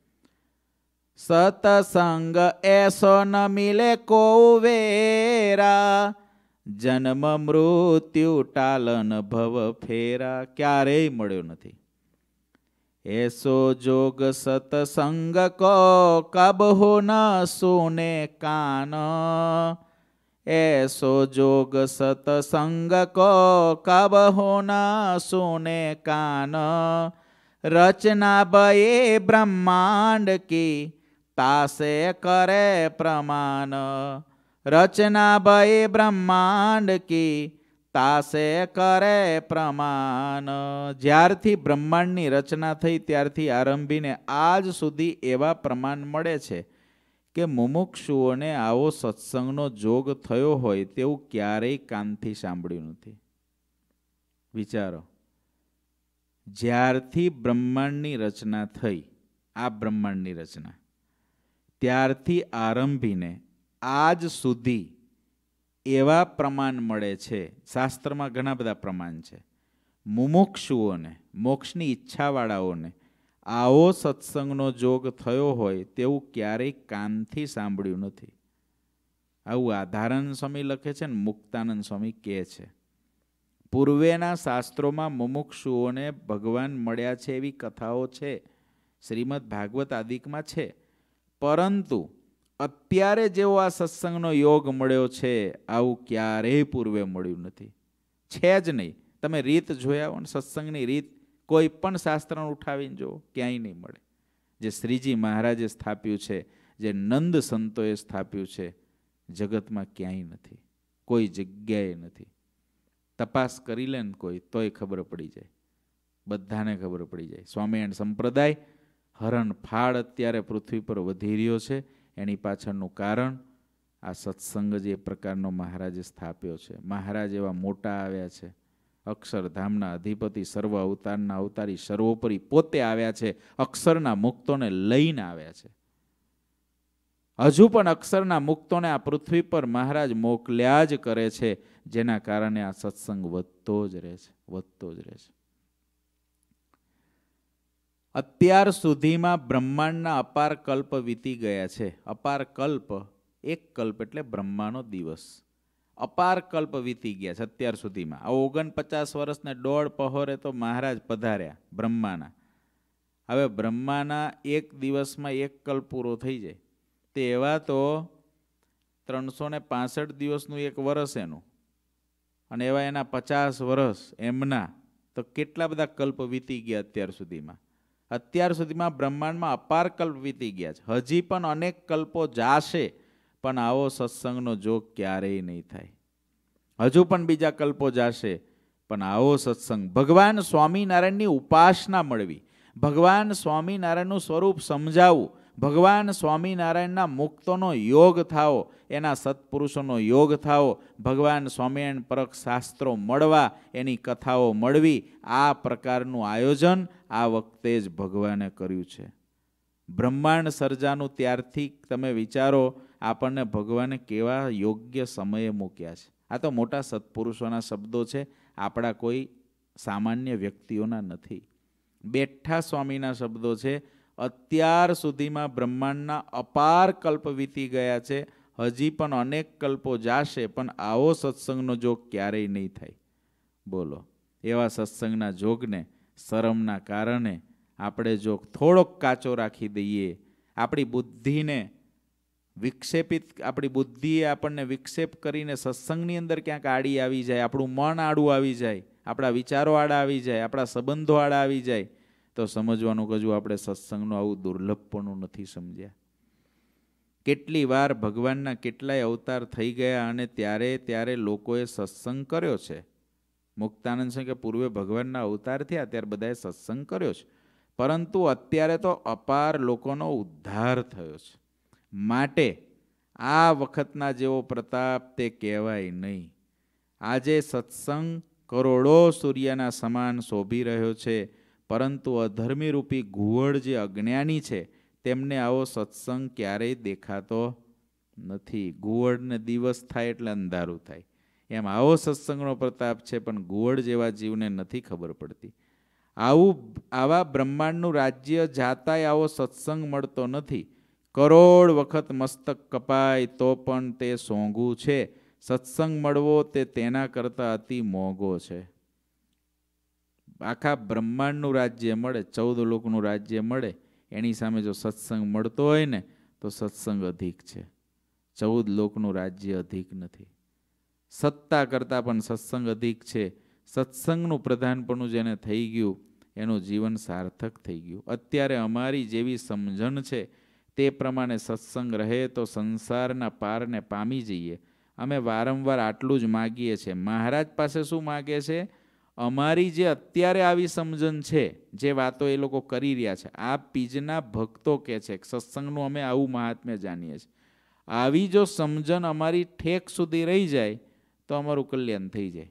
Speaker 1: સતસંગ એસો ન મિલે કો વેરા, જન્મ મૃત્યુ ટાલન ભવ ફેરા. ક્યારેય મળ્યો નથી. એસો જોગ સતસંગ કો કબહુ ન સુને કાન, એસો જોગ સતસંગ કો કબહુ ન સુને કાન. રચના ભયે બ્રહ્માંડ કી તાસે કરે પ્રમાણ, રચના ભયે બ્રહ્માંડ કી તાસે કરે પ્રમાણ. જ્યારથી બ્રહ્માંડની રચના થઈ ત્યારથી આરંભીને આજ સુધી એવા પ્રમાણ મળે છે કે મુમુક્ષુઓને આવો સત્સંગનો જોગ થયો હોય તેવું ક્યારેય કાનથી સાંભળ્યું નથી. વિચારો, જ્યારથી બ્રહ્માંડની રચના થઈ, આ બ્રહ્માંડની રચના, ત્યારથી આરંભીને આજ સુધી એવા પ્રમાણ મળે છે. શાસ્ત્રમાં ઘણા બધા પ્રમાણ છે. મુમુક્ષુઓને, મોક્ષની ઈચ્છાવાળાઓને આવો સત્સંગનો જોગ થયો હોય તેવું ક્યારેય કાનથી સાંભળ્યું નથી. આવું આધારાનંદ સ્વામી લખે છે ને મુક્તાનંદ સ્વામી કહે છે. પૂર્વેના શાસ્ત્રોમાં મુમુક્ષુઓને ભગવાન મળ્યા છે એવી કથાઓ છે, શ્રીમદ ભાગવત આદિકમાં છે. પરંતુ અત્યારે જેવો આ સત્સંગનો યોગ મળ્યો છે આવું ક્યારેય પૂર્વે મળ્યું નથી. છે જ નહીં. તમે રીત જોયા હો ને, સત્સંગની રીત કોઈ પણ શાસ્ત્રને ઉઠાવીને જુઓ, ક્યાંય નહીં મળે. જે શ્રીજી મહારાજે સ્થાપ્યું છે, જે નંદ સંતોએ સ્થાપ્યું છે, જગતમાં ક્યાંય નથી, કોઈ જગ્યાએ નથી. તપાસ કરી લે ને કોઈ તોય ખબર પડી જાય, બધાને ખબર પડી જાય. સ્વામિનારાયણ સંપ્રદાય હરણફાળ અત્યારે પૃથ્વી પર વધી રહ્યો છે. એની પાછળનું કારણ આ સત્સંગ જ એ પ્રકારનો મહારાજે સ્થાપ્યો છે. મહારાજ એવા મોટા આવ્યા છે, અક્ષરધામના અધિપતિ, સર્વ અવતારના અવતારી, સર્વોપરી પોતે આવ્યા છે, અક્ષરના મુક્તોને લઈને આવ્યા છે. હજુ પણ અક્ષરના મુક્તોને આ પૃથ્વી પર મહારાજ મોકલ્યા જ કરે છે, જેના કારણે આ સત્સંગ વધતો જ રહે છે, વધતો જ રહે છે. અત્યાર સુધીમાં બ્રહ્માંડના અપાર કલ્પ વીતી ગયા છે. અપાર કલ્પ, એક કલ્પ એટલે બ્રહ્માનો દિવસ. અપાર કલ્પ વીતી ગયા છે અત્યાર સુધીમાં. આ ઓગણપચાસ વર્ષને દોઢ પહોરે તો મહારાજ પધાર્યા બ્રહ્માના. હવે બ્રહ્માના એક દિવસમાં એક કલ્પ પૂરો થઈ જાય તે એવા તો ત્રણસો ને પાસઠ દિવસનું એક વર્ષ એનું, અને એવા એના પચાસ વર્ષ એમના, તો કેટલા બધા કલ્પ વીતી ગયા અત્યાર સુધીમાં. અત્યાર સુધીમાં બ્રહ્માંડમાં અપાર કલ્પ વીતી ગયા છે. હજી પણ અનેક કલ્પો જાશે, પણ આવો સત્સંગનો જોગ ક્યારેય નહીં થાય. હજુ પણ બીજા કલ્પો જાશે, પણ આવો સત્સંગ, ભગવાન સ્વામિનારાયણની ઉપાસના મળવી, ભગવાન સ્વામિનારાયણનું સ્વરૂપ સમજાવવું, ભગવાન સ્વામિનારાયણના મુક્તોનો યોગ થાવો, એના સત્પુરુષોનો યોગ થાવો, ભગવાન સ્વામિનારાયણ પરખ શાસ્ત્રો મળવા, એની કથાઓ મળવી, આ પ્રકારનું આયોજન આ વખતે જ ભગવાને કર્યું છે. બ્રહ્માંડ સર્જાનું ત્યારથી તમે વિચારો, આપણને ભગવાને કેવા યોગ્ય સમયે મૂક્યા છે. આ તો મોટા સત્પુરુષોના શબ્દો છે, આપણા કોઈ સામાન્ય વ્યક્તિઓના નથી. બેઠા સ્વામીના શબ્દો છે. અત્યાર સુધીમાં બ્રહ્માંડના અપાર કલ્પ વીતી ગયા છે, હજી પણ અનેક કલ્પો જાશે, પણ આવો સત્સંગનો જોગ ક્યારેય નહીં થાય. બોલો, એવા સત્સંગના જોગને શરમના કારણે આપણે જો થોડોક કાચો રાખી દઈએ, આપણી બુદ્ધિને વિક્ષેપિત, આપણી બુદ્ધિએ આપણને વિક્ષેપ કરીને સત્સંગની અંદર ક્યાંક આડી આવી જાય, આપણું મન આડું આવી જાય, આપણા વિચારો આડા આવી જાય, આપણા સંબંધો આડા આવી જાય, તો સમજવાનું કે હજુ આપણે સત્સંગનું આવું દુર્લભપણું નથી સમજ્યા. કેટલી વાર ભગવાનના કેટલાય અવતાર થઈ ગયા અને ત્યારે ત્યારે લોકોએ સત્સંગ કર્યો છે. મુક્તાનંદ છે કે પૂર્વે ભગવાનના અવતાર થયા ત્યારે બધાએ સત્સંગ કર્યો છે, પરંતુ અત્યારે તો અપાર લોકોનો ઉદ્ધાર થયો છે. માટે આ વખતના જેવો પ્રતાપ તે કહેવાય નહીં. આજે સત્સંગ કરોડો સૂર્યના સમાન શોભી રહ્યો છે, પરંતુ અધર્મી રૂપી ઘુવડ જે અજ્ઞાની છે તેમને આવો સત્સંગ ક્યારેય દેખાતો નથી. ઘુવડને દિવસ થાય એટલે અંધારું થાય, એમ આવો સત્સંગનો પ્રતાપ છે, પણ ઘુવડ જેવા જીવને નથી ખબર પડતી. આવું આવા બ્રહ્માંડનું રાજ્ય જાતાય આવો સત્સંગ મળતો નથી. કરોડ વખત મસ્તક કપાય તો પણ તે સોંગું છે. સત્સંગ મળવો તે તેના કરતાં અતિ મોંઘો છે. આખા બ્રહ્માંડનું રાજ્ય મળે, ચૌદ લોકનું રાજ્ય મળે, એની સામે જો સત્સંગ મળતો હોય ને તો સત્સંગ અધિક છે. ચૌદ લોકનું રાજ્ય અધિક નથી. સત્તા કરતાં પણ સત્સંગ અધિક છે. સત્સંગનું પ્રધાનપણું જેને થઈ ગયું એનું જીવન સાર્થક થઈ ગયું. અત્યારે અમારી જેવી સમજણ છે તે પ્રમાણે સત્સંગ રહે તો સંસારના પારને પામી જઈએ. અમે વારંવાર આટલું જ માગીએ છીએ. મહારાજ પાસે શું માગે છે? અમારી જે અત્યારે આવી સમજણ છે, જે વાતો એ લોકો કરી રહ્યા છે, આ પીજના ભક્તો કહે છે સત્સંગનું અમે આવું મહાત્મ્ય જાણીએ છીએ. આવી જો સમજણ અમારી ઠેક સુધી રહી જાય તો અમારું કલ્યાણ થઈ જાય.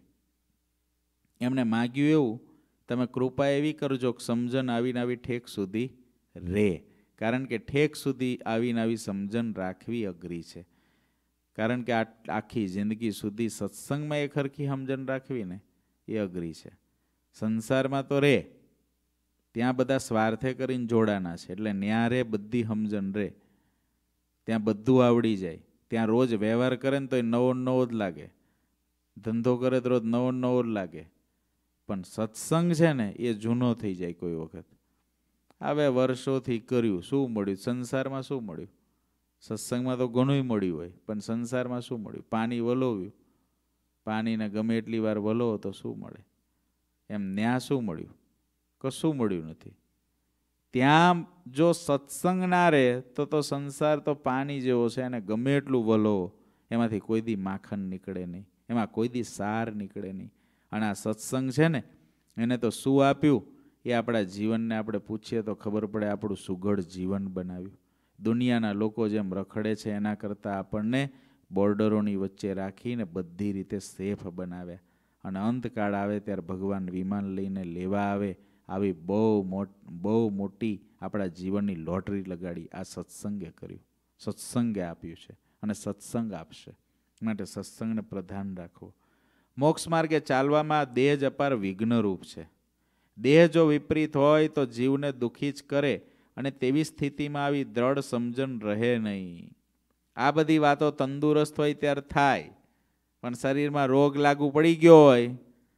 Speaker 1: એમણે માગ્યું એવું, તમે કૃપા એવી કરજો કે સમજણ આવીને આવી ઠેક સુધી રહે. કારણ કે ઠેક સુધી આવીને આવી સમજણ રાખવી અઘરી છે. કારણ કે આખી જિંદગી સુધી સત્સંગમાં એક હરખી સમજણ રાખવી ને એ અઘરી છે. સંસારમાં તો રે, ત્યાં બધા સ્વાર્થે કરીને જોડાના છે, એટલે ન્યા રે બધી સમજણ રે, ત્યાં બધું આવડી જાય. ત્યાં રોજ વ્યવહાર કરે ને તો એ નવો નવો જ લાગે, ધંધો કરે તો રોજ નવો નવો જ લાગે. પણ સત્સંગ છે ને એ જૂનો થઈ જાય કોઈ વખત. હવે વર્ષોથી કર્યું, શું મળ્યું? સંસારમાં શું મળ્યું? સત્સંગમાં તો ઘણું મળ્યું હોય, પણ સંસારમાં શું મળ્યું? પાણી વલોવ્યું, પાણીને ગમે એટલી વાર વલોવો તો શું મળે? એમ ન્યા શું મળ્યું? કશું મળ્યું નથી. ત્યાં જો સત્સંગ ના રહે તો તો સંસાર તો પાણી જેવો છે, અને ગમે એટલું વલોવો એમાંથી કોઈ દી માખણ નીકળે નહીં, એમાં કોઈ દી સાર નીકળે નહીં. અને આ સત્સંગ છે ને એને તો શું આપ્યું એ આપણા જીવનને આપણે પૂછીએ તો ખબર પડે. આપણું સુઘડ જીવન બનાવ્યું. દુનિયાના લોકો જેમ રખડે છે એના કરતાં આપણને બોર્ડરોની વચ્ચે રાખીને બધી રીતે સેફ બનાવ્યા. અને અંતકાળ આવે ત્યારે ભગવાન વિમાન લઈને લેવા આવે, આવી બહુ મોટ બહુ મોટી આપણા જીવનની લોટરી લગાડી આ સત્સંગે કર્યું. સત્સંગે આપ્યું છે અને સત્સંગ આપશે. માટે સત્સંગને પ્રધાન રાખવો. મોક્ષ માર્ગે ચાલવામાં દેહ જ અપાર વિઘ્નરૂપ છે. દેહ જો વિપરીત હોય તો જીવને દુઃખી જ કરે, અને તેવી સ્થિતિમાં આવી દ્રઢ સમજણ રહે નહીં. આ બધી વાતો તંદુરસ્ત હોય ત્યારે થાય, પણ શરીરમાં રોગ લાગુ પડી ગયો હોય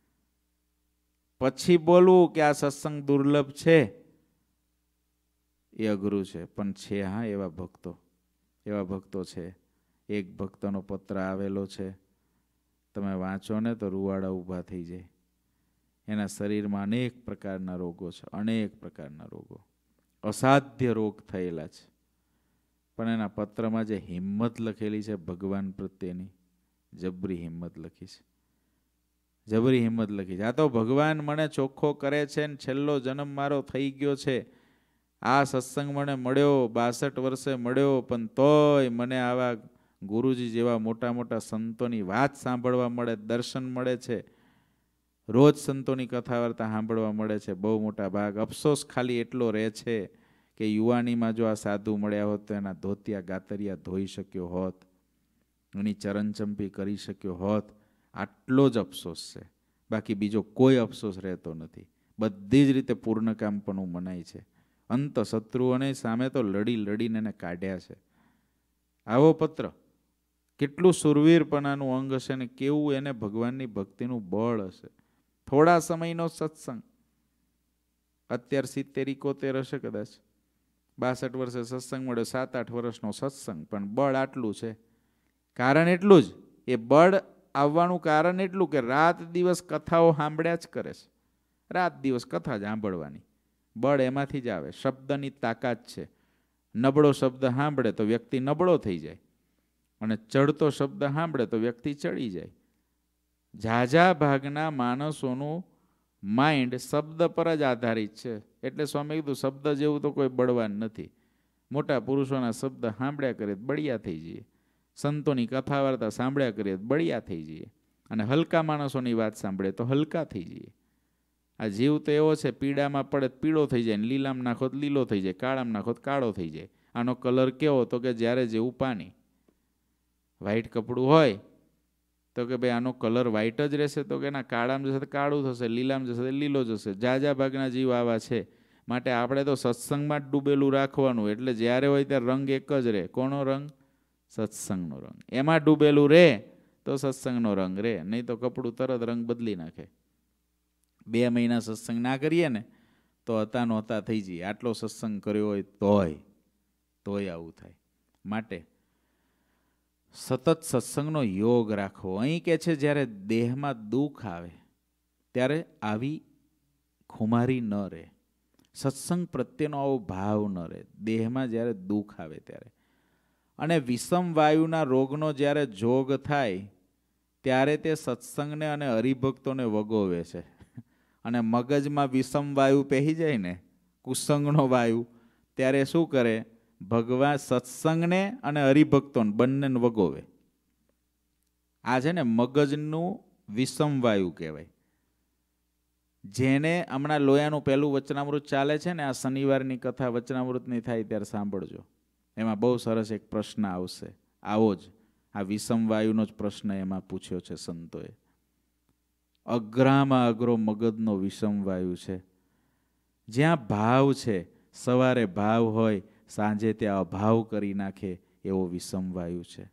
Speaker 1: પછી બોલવું કે આ સત્સંગ દુર્લભ છે એ અઘરું છે. પણ છે, હા, એવા ભક્તો એવા ભક્તો છે. એક ભક્તનો પત્ર આવેલો છે, તમે વાંચો ને તો રૂવાડા ઊભા થઈ જાય. એના શરીરમાં અનેક પ્રકારના રોગો છે, અનેક પ્રકારના રોગો, અસાધ્ય રોગ થયેલા છે. પણ એના પત્રમાં જે હિંમત લખેલી છે ભગવાન પ્રત્યેની, જબરી હિંમત લખી છે, જબરી હિંમત લખી છે. આ તો ભગવાન મને ચોખ્ખો કરે છે ને છેલ્લો જન્મ મારો થઈ ગયો છે. આ સત્સંગ મને મળ્યો, બાસઠ વર્ષે મળ્યો, પણ તોય મને આવા ગુરુજી જેવા મોટા મોટા સંતોની વાત સાંભળવા મળે, દર્શન મળે છે, રોજ સંતોની કથા વાર્તા સાંભળવા મળે છે. બહુ મોટા ભાગ. અફસોસ ખાલી એટલો રહે છે કે યુવાનીમાં જો આ સાધુ મળ્યા હોત તો એના ધોતિયા ગાતરિયા ધોઈ શક્યો હોત, એની ચરણચંપી કરી શક્યો હોત. આટલો જ અફસોસ છે, બાકી બીજો કોઈ અફસોસ રહેતો નથી. બધી જ રીતે પૂર્ણ કામ પણ મનાય છે. અંત શત્રુઓને સામે તો લડી લડીને એને કાઢ્યા છે. આવો પત્ર કેટલું સુરવીરપણાનું અંગ હશે ને કેવું એને ભગવાનની ભક્તિનું બળ હશે. થોડા સમયનો સત્સંગ, અત્યારે સિત્તેર ઇકોતેર હશે કદાચ, બાસઠ વર્ષે સત્સંગ મળ્યો, સાત આઠ વર્ષનો સત્સંગ, પણ બળ આટલું છે. કારણ એટલું જ, એ બળ આવવાનું કારણ એટલું કે રાત દિવસ કથાઓ સાંભળ્યા જ કરે છે. રાત દિવસ કથા જ સાંભળવાની, બળ એમાંથી જ આવે. શબ્દની તાકાત છે. નબળો શબ્દ સાંભળે તો વ્યક્તિ નબળો થઈ જાય, અને ચડતો શબ્દ સાંભળે તો વ્યક્તિ ચડી જાય. ઝાઝા ભાગના માણસોનું માઇન્ડ શબ્દ પર જ આધારિત છે. એટલે સ્વામી કીધું શબ્દ જેવું તો કોઈ બળવાન નથી. મોટા પુરુષોના શબ્દ સાંભળ્યા કરીએ તો બળિયા થઈ જઈએ, સંતોની કથા વાર્તા સાંભળ્યા કરીએ તો બળિયા થઈ જઈએ, અને હલકા માણસોની વાત સાંભળે તો હલકા થઈ જઈએ. આ જીવ તો એવો છે, પીળામાં પડે તો પીળો થઈ જાય, લીલામ નાખો તો લીલો થઈ જાય, કાળામ નાખો તો કાળો થઈ જાય. આનો કલર કેવો? તો કે જ્યારે જેવું પાણી. વ્હાઈટ કપડું હોય તો કે ભાઈ આનો કલર વ્હાઈટ જ રહેશે, તો કે ના, કાળામાં જશે તો કાળું થશે, લીલામાં જશે તો લીલો જશે. જાજા ભાગના જીવ આવા છે. માટે આપણે તો સત્સંગમાં જ ડૂબેલું રાખવાનું. એટલે જ્યારે હોય ત્યારે રંગ એક જ રહે. કોનો રંગ? સત્સંગનો રંગ. એમાં ડૂબેલું રહે તો સત્સંગનો રંગ રહે, નહીં તો કપડું તરત રંગ બદલી નાખે. બે મહિના સત્સંગ ના કરીએ ને તો હતા નહોતા થઈ જઈએ. આટલો સત્સંગ કર્યો હોય તોય તોય આવું થાય. માટે સતત સત્સંગનો યોગ રાખવો. અહીં કે છે જ્યારે દેહમાં દુઃખ આવે ત્યારે આવી ખુમારી ન રહે, સત્સંગ પ્રત્યેનો આવો ભાવ ન રહે. દેહમાં જ્યારે દુઃખ આવે ત્યારે, અને વિષમ વાયુના રોગનો જ્યારે જોગ થાય ત્યારે તે સત્સંગને અને હરિભક્તોને વગોવે છે. અને મગજમાં વિષમ વાયુ પહેરી જાય ને, કુસંગનો વાયુ, ત્યારે શું કરે? ભગવાન સત્સંગને અને હરિભક્તોને બંનેને વગોવે. આ છે ને મગજનું વિષમ વાયુ કહેવાય. જેને હમણાં લોયાનું પહેલું વચનામૃત ચાલે છે ને, આ શનિવારની કથા વચનામૃતની થાય ત્યારે સાંભળજો. એમાં બહુ સરસ એક પ્રશ્ન આવશે. આવો જ આ વિષમ વાયુનો જ પ્રશ્ન એમાં પૂછ્યો છે સંતોએ. અઘરામાં અઘરો મગજનો વિષમ વાયુ છે. જ્યાં ભાવ છે, સવારે ભાવ હોય, સાંજે ત્યાં અભાવ કરી નાખે એવો વિષમ વાયુ છે.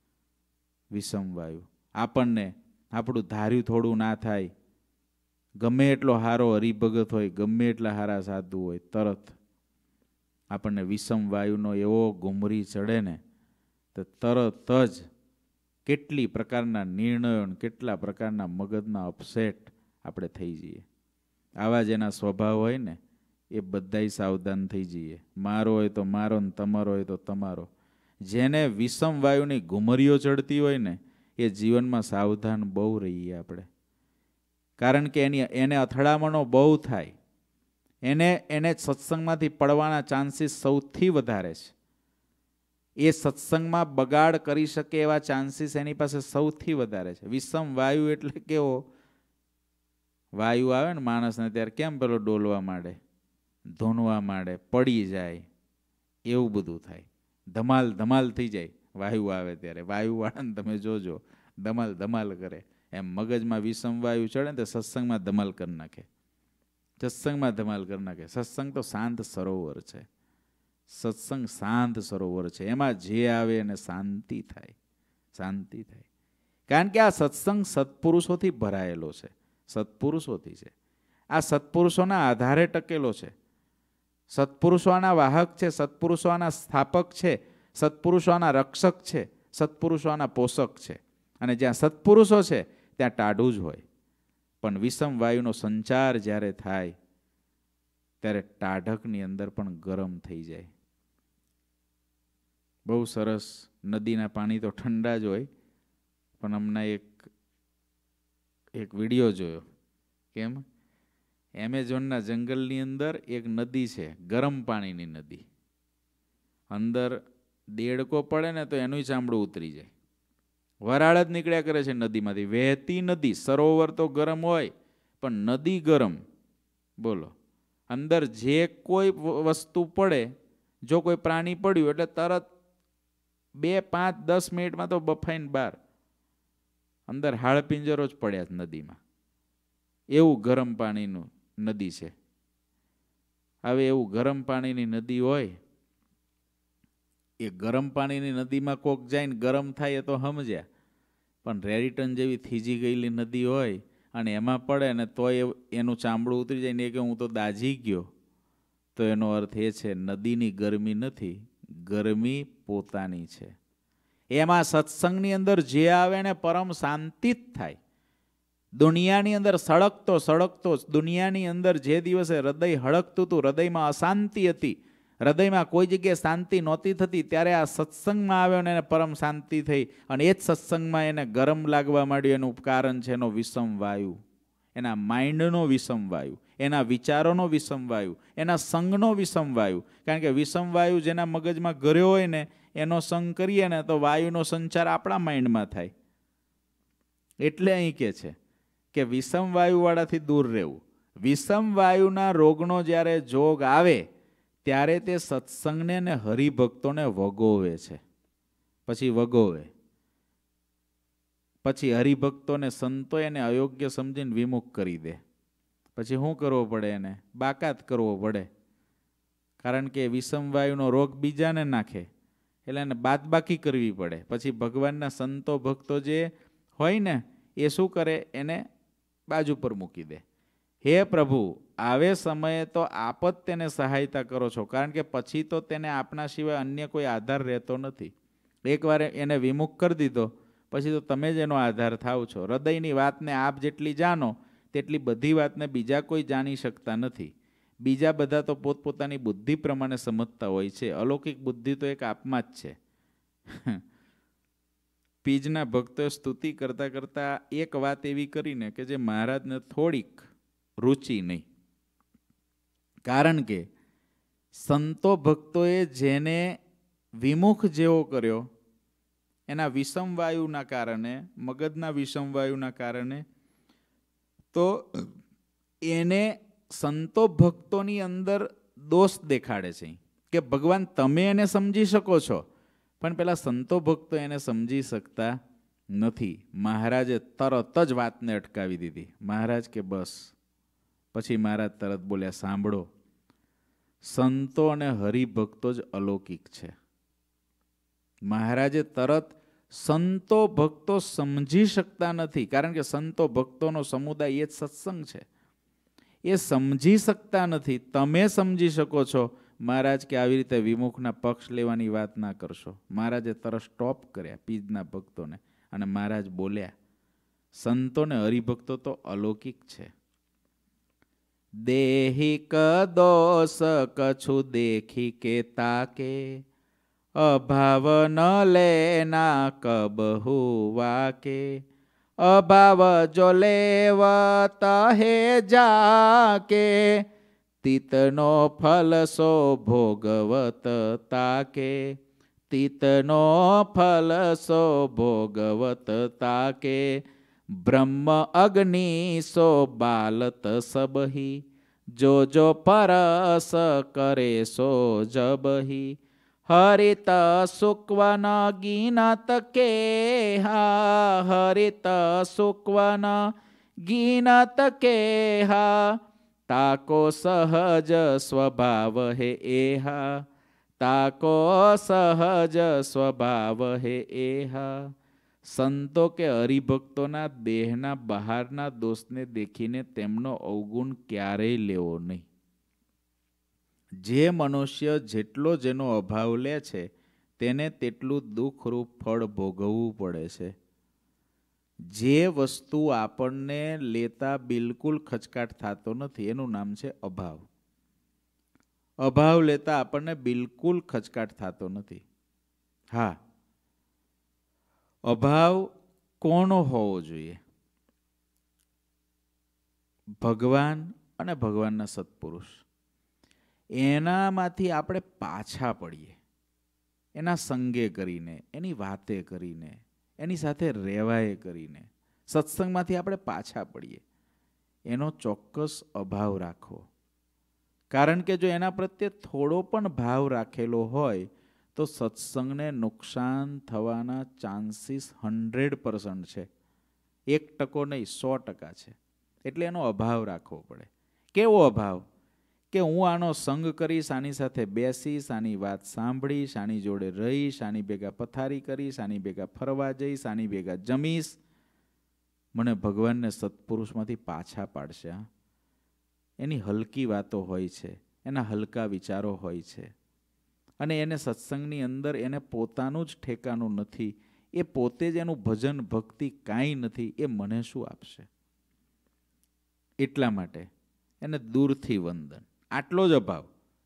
Speaker 1: વિષમ વાયુ આપણને આપણું ધાર્યું થોડું ના થાય, ગમે એટલો સારો હરિભગત હોય, ગમે એટલા સારા સાધુ હોય, તરત આપણને વિષમ વાયુનો એવો ગુમરી ચડે ને તો તરત જ કેટલી પ્રકારના નિર્ણયો, કેટલા પ્રકારના મગજના અપસેટ આપણે થઈ જઈએ. આવા જ એના સ્વભાવ હોય ને એ બધાય સાવધાન થઈ જઈએ. મારો હોય તો મારો, ને તમારો હોય તો તમારો. જેને વિષમ વાયુની ઘુમરીઓ ચડતી હોય ને એ જીવનમાં સાવધાન બહુ રહીએ આપણે. કારણ કે એની એને અથડામણો બહુ થાય. એને એને સત્સંગમાંથી પડવાના ચાન્સીસ સૌથી વધારે છે. એ સત્સંગમાં બગાડ કરી શકે એવા ચાન્સીસ એની પાસે સૌથી વધારે છે. વિષમ વાયુ એટલે કેવો? વાયુ આવે ને માણસને ત્યારે કેમ પેલો ડોલવા માંડે, ધૂનવા માંડે, પડી જાય, એવું બધું થાય. ધમાલ ધમાલ થઈ જાય વાયુ આવે ત્યારે. વાયુવાળાને તમે જોજો, ધમાલ ધમાલ કરે. એમ મગજમાં વિષમ વાયુ ચડે ને તો સત્સંગમાં ધમાલ કરી નાખે. સત્સંગમાં ધમાલ કરી નાખે. સત્સંગ તો શાંત સરોવર છે. સત્સંગ શાંત સરોવર છે. એમાં જે આવે એને શાંતિ થાય, શાંતિ થાય. કારણ કે આ સત્સંગ સત્પુરુષોથી ભરાયેલો છે. સત્પુરુષોથી છે. આ સત્પુરુષોના આધારે ટકેલો છે. સત્પુરુષો આના વાહક છે, સત્પુરુષો આના સ્થાપક છે, સત્પુરુષો આના રક્ષક છે, સત્પુરુષો આના પોષક છે. અને જ્યાં સત્પુરુષો છે ત્યાં ટાઢું જ હોય. પણ વિષમ વાયુનો સંચાર જ્યારે થાય ત્યારે ટાઢકની અંદર પણ ગરમ થઈ જાય. બહુ સરસ. નદીના પાણી તો ઠંડા જ હોય, પણ હમણાં એક એક વિડીયો જોયો. કેમ? એમેઝોનના જંગલની અંદર એક નદી છે, ગરમ પાણીની નદી. અંદર દેડકો પડે ને તો એનું ચામડું ઉતરી જાય. વરાળ જ નીકળ્યા કરે છે નદીમાંથી. વહેતી નદી. સરોવર તો ગરમ હોય પણ નદી ગરમ. બોલો, અંદર જે કોઈ વસ્તુ પડે, જો કોઈ પ્રાણી પડ્યું એટલે તરત બે પાંચ દસ મિનિટમાં તો બફાઈને બહાર. અંદર હાડપિંજરો જ પડ્યા નદીમાં. એવું ગરમ પાણીનું નદી છે. હવે એવું ગરમ પાણીની નદી હોય, એ ગરમ પાણીની નદીમાં કોક જાય ને ગરમ થાય એ તો સમજ્યા, પણ રેરિટન જેવી થીજી ગયેલી નદી હોય અને એમાં પડે ને તો એનું ચામડું ઉતરી જાય ને એ કે હું તો દાઝી ગયો, તો એનો અર્થ એ છે નદીની ગરમી નથી, ગરમી પોતાની છે. એમાં સત્સંગની અંદર જે આવે ને પરમ શાંતિ જ થાય. દુનિયાની અંદર સળગતો સળગતો દુનિયાની અંદર જે દિવસે હૃદય હળગતું હતું, હૃદયમાં અશાંતિ હતી, હૃદયમાં કોઈ જગ્યાએ શાંતિ નહોતી થતી, ત્યારે આ સત્સંગમાં આવ્યો ને એને પરમ શાંતિ થઈ. અને એ જ સત્સંગમાં એને ગરમ લાગવા માંડ્યું. એનું કારણ છે એનો વિષમ વાયુ, એના માઇન્ડનો વિષમ વાયુ, એના વિચારોનો વિષમ વાયુ, એના સંગનો વિષમ વાયુ. કારણ કે વિષમ વાયુ જેના મગજમાં ગર્યો હોય ને એનો સંગ કરીએ ને તો વાયુનો સંચાર આપણા માઇન્ડમાં થાય. એટલે અહીં કહે છે કે વિષમ વાયુવાળાથી દૂર રહેવું. વિષમ વાયુના રોગનો જ્યારે જોગ આવે ત્યારે તે સત્સંગને ને હરિભક્તોને વગોવે છે. પછી વગોવે પછી હરિભક્તોને સંતો એને અયોગ્ય સમજીને વિમુખ કરી દે. પછી શું કરવો પડે? એને બાકાત કરવો પડે. કારણ કે વિષમ વાયુનો રોગ બીજાને નાખે એટલે એને બાદબાકી કરવી પડે. પછી ભગવાનના સંતો ભક્તો જે હોય ને એ શું કરે? એને બાજુ પર મૂકી દે. હે પ્રભુ, આવે સમયે તો આપ જ તેને સહાયતા કરો છો, કારણ કે પછી તો તેને આપના સિવાય અન્ય કોઈ આધાર રહેતો નથી. એકવાર એને વિમુખ કરી દીધો પછી તો તમે જ એનો આધાર થાવ છો. હૃદયની વાતને આપ જેટલી જાણો તેટલી બધી વાતને બીજા કોઈ જાણી શકતા નથી. બીજા બધા તો પોતપોતાની બુદ્ધિ પ્રમાણે સમજતા હોય છે. અલૌકિક બુદ્ધિ તો એક આપમાં જ છે. પીજના ભક્તોએ સ્તુતિ કરતા કરતા એક વાત એવી કરીને કે જે મહારાજને થોડીક રુચિ નહીં. કારણ કે સંતો ભક્તોએ જેને વિમુખ જેવો કર્યો એના વિષમ વાયુના કારણે, મગજના વિષમ વાયુના કારણે, તો એને સંતો ભક્તોની અંદર દોષ દેખાડે છે કે ભગવાન તમે એને સમજી શકો છો પણ પેલા સંતો ભક્તો એને સમજી શકતા નથી. મહારાજે તરત જ વાતને અટકાવી દીધી. મહારાજ કે બસ. પછી મહારાજ તરત બોલ્યા, સાંભળો, સંતો અને હરિભક્તો જ અલૌકિક છે. મહારાજે તરત સંતો ભક્તો સમજી શકતા નથી, કારણ કે સંતો ભક્તોનો સમુદાય એ જ સત્સંગ છે. એ સમજી શકતા નથી, તમે સમજી શકો છો. મહારાજ કે આવી રીતે વિમુખના પક્ષ લેવાની વાત ના કરશો. મહારાજે તરત સ્ટોપ કર્યા પીજના ભક્તોને અને મહારાજ બોલ્યા, સંતો ને હરિભક્તો તો અલૌકિક છે. દેહિક દોષ કછુ દેખી કે તાકે, અભાવ ન લેના કબહુ વાકે, અભાવ જો લેવત હે જાકે, તિતનો ફલ સો ભોગવત તાકે, તિતનો ફલ સો ભોગવત તાકે, બ્રહ્મ અગ્નિ સો બાલત સબહી, જો જો પરસ કરે સો જબહી, હરિત સુક્વન ગીનત કેહા, હરિત સુક્વન ગીનત કેહા, તાકો સહજ સ્વભાવ હે એહા, તાકો સહજ સ્વભાવ હે એહા. સંતો કે હરિભક્તોના દેહના બહારના દોષને દેખીને તેમનો અવગુણ ક્યારેય લેવો નહીં. જે મનુષ્ય જેટલો જેનો અભાવ લે છે તેને તેટલું દુઃખરૂપ ફળ ભોગવવું પડે છે. જે વસ્તુ આપણને લેતા બિલકુલ ખચકાટ થતો નથી એનું નામ છે અભાવ. અભાવ લેતા આપણને બિલકુલ ખચકાટ થતો નથી. હા, અભાવ કોનો હોવો જોઈએ? ભગવાન અને ભગવાનના સત્પુરુષ. એનામાંથી આપણે પાછા પડીએ, એના સંગે કરીને, એની વાતે કરીને, એની સાથે રહેવાય કરીને સત્સંગમાંથી આપણે પાછા પડીએ. એનો ચોક્કસ અભાવ રાખવો. કારણ કે જો એના પ્રત્યે થોડો પણ ભાવ રાખેલો હોય તો સત્સંગને નુકસાન થવાના ચાન્સીસ હંડ્રેડ પર્સન્ટ છે. એક ટકો નહીં, સો ટકા છે. એટલે એનો અભાવ રાખવો પડે. કેવો અભાવ? કે હું આનો સંગ કરીશ, આની સાથે બેસીશ, આની વાત સાંભળીશ, આની જોડે રહીશ, આની ભેગા પથારી કરીશ, આની ભેગા ફરવા જઈશ, આની ભેગા જમીશ, મને ભગવાનને સત્પુરુષમાંથી પાછા પાડશે. એની હલકી વાતો હોય છે, એના હલકા વિચારો હોય છે, અને એને સત્સંગની અંદર એને પોતાનું જ ઠેકાનું નથી. એ પોતે જ એનું ભજન ભક્તિ કાંઈ નથી. એ મને શું આપશે? એટલા માટે એને દૂરથી વંદન. આટલો જ અભાવ.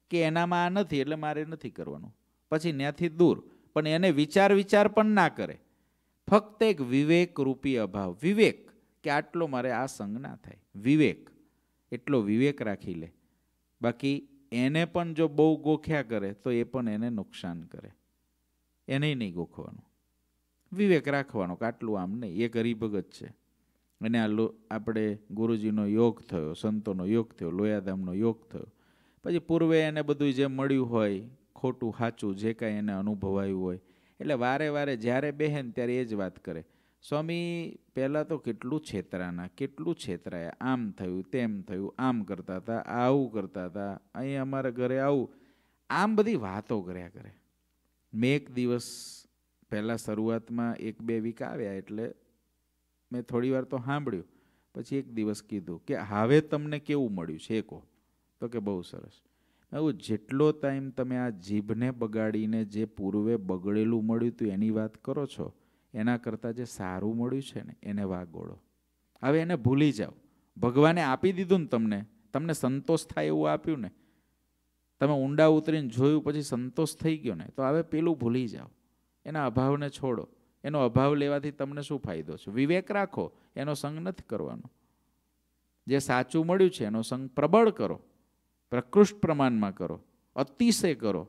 Speaker 1: કે એનામાં આ નથી એટલે મારે નથી કરવાનું, પછી ત્યાંથી દૂર. પણ એને વિચાર વિચાર પણ ના કરે, ફક્ત એક વિવેક રૂપી અભાવ. વિવેક કે આટલો મારે આ સંગ ના થાય, વિવેક, એટલો વિવેક રાખી લે. બાકી એને પણ જો બહુ ગોખ્યા કરે તો એ પણ એને નુકસાન કરે, એને નહીં ગોખવાનું. વિવેક રાખવાનો કે આટલું આમ નહીં. એક હરિભગત છે, અને આ લો આપણે ગુરુજીનો યોગ થયો, સંતોનો યોગ થયો, લોયાધામનો યોગ થયો. પછી પૂર્વે એને બધું જે મળ્યું હોય, ખોટું સાચું જે કાંઈ એને અનુભવાયું હોય, એટલે વારે વારે જ્યારે બેહે ને ત્યારે એ જ વાત કરે, સ્વામી પહેલાં તો કેટલું છેતરાના, કેટલું છેતરાયા, આમ થયું તેમ થયું, આમ કરતા હતા, આવું કરતા હતા, અહીં અમારા ઘરે આવું, આમ બધી વાતો કર્યા કરે. મેં એક દિવસ પહેલાં શરૂઆતમાં એક બે વીક આવ્યા એટલે મેં થોડી વાર તો સાંભળ્યું, પછી એક દિવસ કીધું કે હવે તમને કેવું મળ્યું છે એ કહો. તો કે બહુ સરસ. એવું જેટલો ટાઈમ તમે આ જીભને બગાડીને જે પૂર્વે બગડેલું મળ્યું હતું એની વાત કરો છો, એના કરતાં જે સારું મળ્યું છે ને એને વાગોળો. હવે એને ભૂલી જાઓ. ભગવાને આપી દીધું ને તમને, તમને સંતોષ થાય એવું આપ્યું ને, તમે ઊંડા ઉતરીને જોયું પછી સંતોષ થઈ ગયો ને, તો હવે પેલું ભૂલી જાઓ, એના અભાવને છોડો. એનો અભાવ લેવાથી તમને શું ફાયદો છે? વિવેક રાખો, એનો સંગ નથી કરવાનો. જે સાચું મળ્યું છે એનો સંગ પ્રબળ કરો, પ્રકૃષ્ટ પ્રમાણમાં કરો, અતિશય કરો,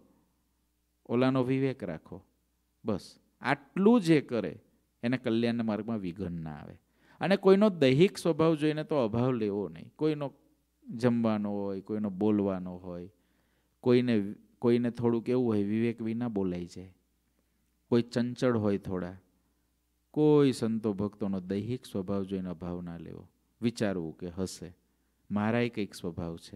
Speaker 1: ઓલાનો વિવેક રાખો. બસ આટલું જે કરે એને કલ્યાણના માર્ગમાં વિઘન ના આવે. અને કોઈનો દૈહિક સ્વભાવ જોઈને તો અભાવ લેવો નહીં. કોઈનો જમવાનો હોય, કોઈનો બોલવાનો હોય, કોઈને કોઈને થોડુંક એવું હોય વિવેક વિના બોલાઈ જાય, કોઈ ચંચળ હોય થોડા. કોઈ સંતો ભક્તોનો દૈહિક સ્વભાવ જોઈને અભાવ ના લેવો. વિચારવું કે હશે મારાય કંઈક સ્વભાવ છે,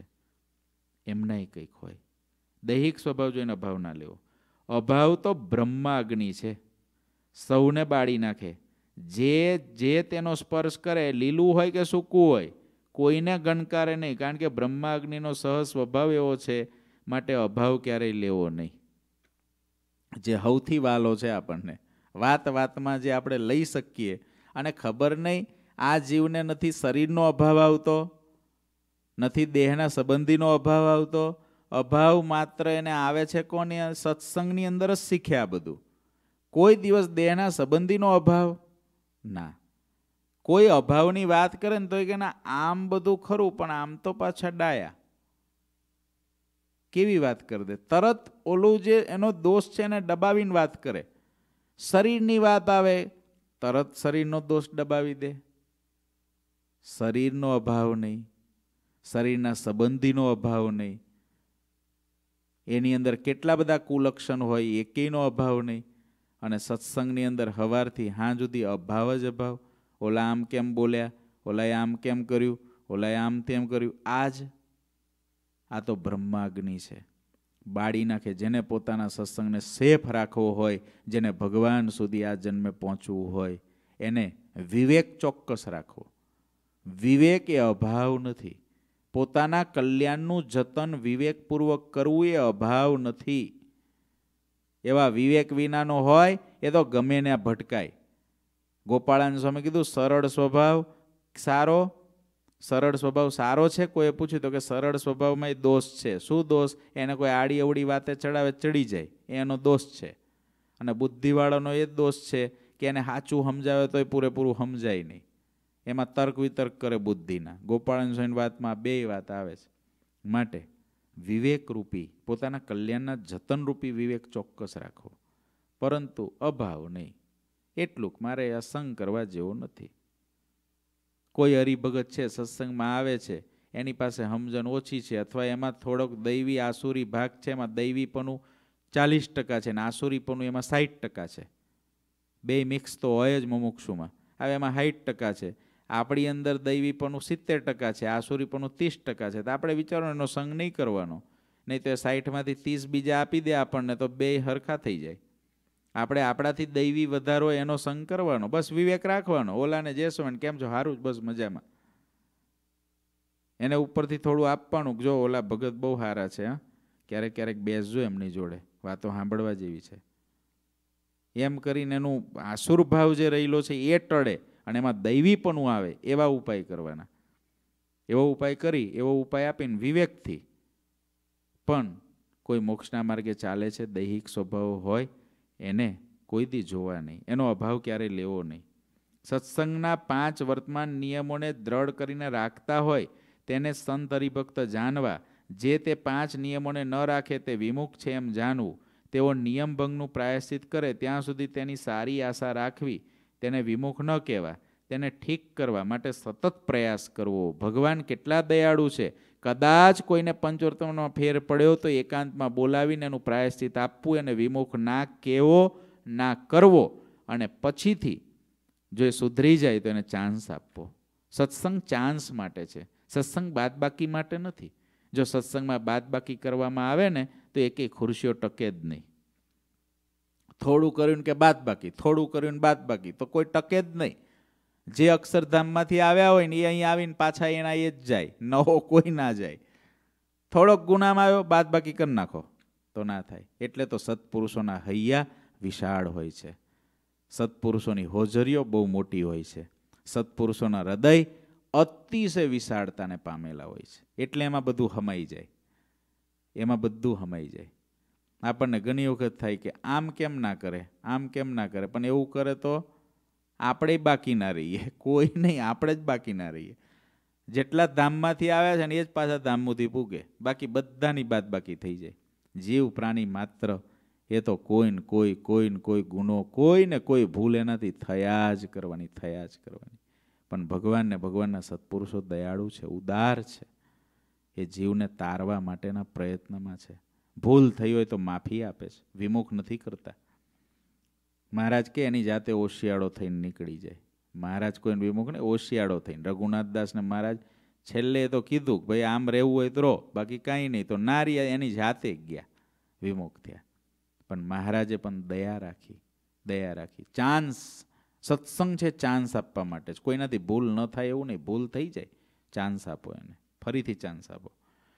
Speaker 1: એમનાય કંઈક હોય. દૈહિક સ્વભાવ જોઈને અભાવ ના લેવો. અભાવ તો બ્રહ્મા અગ્નિ છે, સૌને બાળી નાખે. જે જે તેનો સ્પર્શ કરે, લીલું હોય કે સૂકું હોય, કોઈને ગણકારે નહીં. કારણ કે બ્રહ્મા અગ્નિનો સહજ સ્વભાવ એવો છે, માટે અભાવ ક્યારેય લેવો નહીં. જે સૌથી વાલો છે આપણને, વાત વાતમાં જે આપણે લઈ શકીએ, અને ખબર નહીં આ જીવને નથી શરીરનો અભાવ આવતો, નથી દેહના સંબંધીનો અભાવ આવતો. અભાવ માત્ર એને આવે છે કોની? સત્સંગની અંદર જ શીખે આ બધું. કોઈ દિવસ દેહના સંબંધીનો અભાવ ના. કોઈ અભાવની વાત કરે ને તો કે ના આમ બધું ખરું, પણ આમ તો પાછા ડાયા. કેવી વાત કરી દે, તરત ઓલું જે એનો દોષ છે એને દબાવીને વાત કરે. શરીરની વાત આવે તરત શરીરનો દોષ દબાવી દે. શરીરનો અભાવ નહીં, શરીરના સંબંધીનો અભાવ નહીં, એની અંદર કેટલા બધા કુલક્ષણ હોય એકેયનો અભાવ નહીં. અને સત્સંગની અંદર હવારથી હાંજ સુધી અભાવ જ અભાવ. ઓલા આમ કેમ બોલ્યા, ઓલાએ આમ કેમ કર્યું, ઓલાએ આમ તેમ કર્યું. આ જ આ તો બ્રહ્માગ્નિ છે, બાળી નાખે. જેને પોતાના સત્સંગને સેફ રાખવો હોય, જેને ભગવાન સુધી આ જન્મે પહોંચવું હોય, એને વિવેક ચોક્કસ રાખવો. વિવેક એ અભાવ નથી. પોતાના કલ્યાણનું જતન વિવેકપૂર્વક કરવું એ અભાવ નથી. એવા વિવેક વિનાનો હોય એ તો ગમે ને ભટકાય. ગોપાળાનંદ સ્વામી કીધું સરળ સ્વભાવ સારો. સરળ સ્વભાવ સારો છે? કોઈએ પૂછ્યું તો કે સરળ સ્વભાવમાં એ દોષ છે. શું દોષ? એને કોઈ આડી અવડી વાતે ચડાવે ચડી જાય, એનો દોષ છે. અને બુદ્ધિવાળાનો એ દોષ છે કે એને સાચું સમજાવે તો એ પૂરેપૂરું સમજાય નહીં, એમાં તર્ક વિતર્ક કરે બુદ્ધિના. ગોપાળાનંદ સ્વામીની વાતમાં બે વાત આવે છે. માટે વિવેકરૂપી પોતાના કલ્યાણના જતનરૂપી વિવેક ચોક્કસ રાખો, પરંતુ અભાવ નહીં. એટલું મારે આ સંગ કરવા જેવો નથી. કોઈ હરિભગત છે, સત્સંગમાં આવે છે, એની પાસે સમજણ ઓછી છે, અથવા એમાં થોડોક દૈવી આસુરી ભાગ છે, એમાં દૈવીપણું ચાલીસ ટકા છે ને આસુરીપણું એમાં સાઠ ટકા છે. બે મિક્સ તો હોય જ મુમુક્ષુમાં. હવે એમાં સાઠ ટકા છે, આપણી અંદર દૈવીપણું સિત્તેર ટકા છે, આસુરીપણું ત્રીસ ટકા છે. તો આપણે વિચારો એનો સંગ નહીં કરવાનો, નહીં તો સાઠમાંથી ત્રીસ બીજા આપી દે આપણને, તો બે હરખા થઈ જાય. આપણે આપણાથી દૈવી વધારો એનો સંગ કરવાનો, બસ વિવેક રાખવાનો. ઓલાને જે સમય કેમ છો, સારું જ, બસ મજામાં. એને ઉપરથી થોડું આપવાનું, જો ઓલા ભગત બહુ સારા છે, હા ક્યારેક ક્યારેક બેસજો એમની જોડે, વાતો સાંભળવા જેવી છે. એમ કરીને એનું આસુરભાવ જે રહેલો છે એ ટળે અને એમાં દૈવીપણું આવે, એવા ઉપાય કરવાના. એવો ઉપાય કરી, એવો ઉપાય આપીને વિવેકથી. પણ કોઈ મોક્ષના માર્ગે ચાલે છે, દૈહિક સ્વભાવ હોય, એને કોઈ દી જોવા નહીં, એનો અભાવ ક્યારેય લેવો નહીં. સત્સંગના પાંચ વર્તમાન નિયમોને દ્રઢ કરીને રાખતા હોય તેને સંત હરિભક્ત જાણવા, જે તે પાંચ નિયમોને ન રાખે તે વિમુખ છે એમ જાણવું, તેઓ નિયમભંગનું પ્રાયશ્ચિત કરે ત્યાં સુધી તેની સારી આશા રાખવી, તેને વિમુખ ન કહેવા, તેને ઠીક કરવા માટે સતત પ્રયાસ કરવો. ભગવાન કેટલા દયાળુ છે. કદાચ કોઈને પંચવર્તમાનમાં ફેર પડ્યો તો એકાંતમાં બોલાવીને એનું પ્રાયશ્ચિત આપવું, એને વિમુખ ના કહેવો, ના કરવો, અને પછીથી જો એ સુધરી જાય તો એને ચાન્સ આપવો. સત્સંગ ચાન્સ માટે છે, સત્સંગ બાદબાકી માટે નથી. જો સત્સંગમાં બાદબાકી કરવામાં આવે ને તો એકેય ખુરશીઓ ટકે જ નહીં. થોડું કર્યું કે બાદબાકી, થોડું કર્યું બાદબાકી, તો કોઈ ટકે જ નહીં. જે અક્ષરધામમાંથી આવ્યા હોય ને એ અહીં આવીને પાછા એના એ જ જાય, નવો કોઈ ના જાય. થોડોક ગુનામાં આવ્યો, બાદબાકી કરી નાખો તો ના થાય. એટલે તો સત્પુરુષોના હૈયા વિશાળ હોય છે, સત્પુરુષોની હોજરીઓ બહુ મોટી હોય છે, સત્પુરુષોના હૃદય અતિશય વિશાળતાને પામેલા હોય છે. એટલે એમાં બધું હમાઈ જાય, એમાં બધું હમાઈ જાય. આપણને ઘણી વખત થાય કે આમ કેમ ના કરે, આમ કેમ ના કરે, પણ એવું કરે તો આપણે બાકી ના રહીએ, કોઈ નહીં, આપણે જ બાકી ના રહીએ. જેટલા ધામમાંથી આવ્યા છે ને એ જ પાછા ધામમાંથી પૂગે, બાકી બધાની બાદ બાકી થઈ જાય. જીવ પ્રાણી માત્ર એ તો કોઈને કોઈ કોઈને કોઈ ગુનો, કોઈને કોઈ ભૂલ એનાથી થયા જ કરવાની, થયા જ કરવાની. પણ ભગવાનને, ભગવાનના સત્પુરુષો દયાળુ છે, ઉદાર છે, એ જીવને તારવા માટેના પ્રયત્નમાં છે. ભૂલ થઈ હોય તો માફી આપે છે, વિમુખ નથી કરતા. મહારાજ કે એની જાતે ઓશિયાળો થઈને નીકળી જાય. મહારાજ કોઈને વિમુખ ને, ઓશિયાળો થઈને. રઘુનાથદાસને મહારાજ છેલ્લે તો કીધું કે ભાઈ આમ રહેવું હોય તો રહો, બાકી કાંઈ નહીં, તો નારી એની જાતે ગયા, વિમુખ થયા. પણ મહારાજે પણ દયા રાખી, દયા રાખી. ચાન્સ, સત્સંગ છે ચાન્સ આપવા માટે જ. કોઈનાથી ભૂલ ન થાય એવું નહીં, ભૂલ થઈ જાય, ચાન્સ આપો એને, ફરીથી ચાન્સ આપો.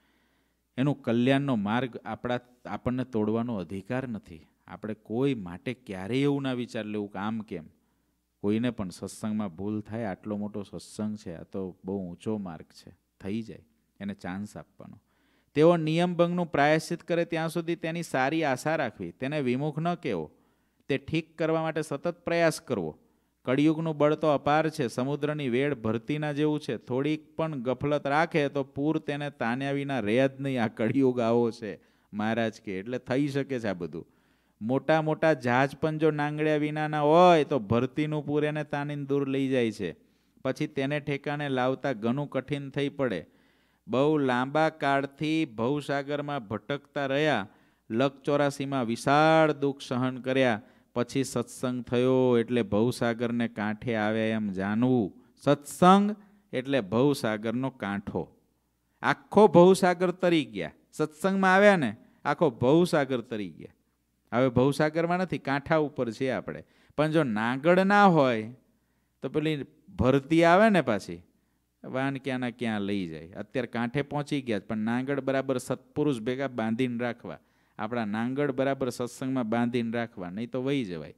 Speaker 1: એનું કલ્યાણનો માર્ગ આપણા આપણને તોડવાનો અધિકાર નથી. આપણે કોઈ માટે ક્યારેય એવું ના વિચાર લેવું કે આમ કેમ. કોઈને પણ સત્સંગમાં ભૂલ થાય, આટલો મોટો સત્સંગ છે, આ તો બહુ ઊંચો માર્ગ છે, થઈ જાય, એને ચાન્સ આપવાનો. તેઓ નિયમભંગનું પ્રાયશ્ચિત કરે ત્યાં સુધી તેની સારી આશા રાખવી, તેને વિમુખ ન કહેવો, તે ઠીક કરવા માટે સતત પ્રયાસ કરવો. કળિયુગનું બળ તો અપાર છે, સમુદ્રની વેળ ભરતીના જેવું છે. થોડીક પણ ગફલત રાખે તો પૂર તેને તાન્યા વિના રહે જ નહીં. આ કળિયુગ આવો છે મહારાજ કે, એટલે થઈ શકે છે આ બધું. મોટા મોટા જહાજ પણ જો નાંગળ્યા વિનાના હોય તો ભરતીનું પૂર એને તાનીને દૂર લઈ જાય છે. પછી તેને ઠેકાણે લાવતા ઘણું કઠિન થઈ પડે. બહુ લાંબા કાળથી ભવસાગરમાં ભટકતા રહ્યા, લખ ચોરાસીમાં વિશાળ દુઃખ સહન કર્યા, પછી સત્સંગ થયો એટલે ભવસાગરને કાંઠે આવ્યા એમ જાણવું. સત્સંગ એટલે ભવસાગરનો કાંઠો. આખો ભવસાગર તરી ગયા, સત્સંગમાં આવ્યા ને આખો ભવસાગર તરી ગયા. હવે ભવસાગરમાં નથી, કાંઠા ઉપર છે આપણે. પણ જો નાગડ ના હોય તો પેલી ભરતી આવે ને પાછી, વાન ક્યાંના ક્યાં લઈ જાય. અત્યારે કાંઠે પહોંચી ગયા, પણ નાંગડ બરાબર સત્પુરુષ ભેગા બાંધીને રાખવા, આપણા નાંગડ બરાબર સત્સંગમાં બાંધીને રાખવા, નહીં તો વહી જવાય.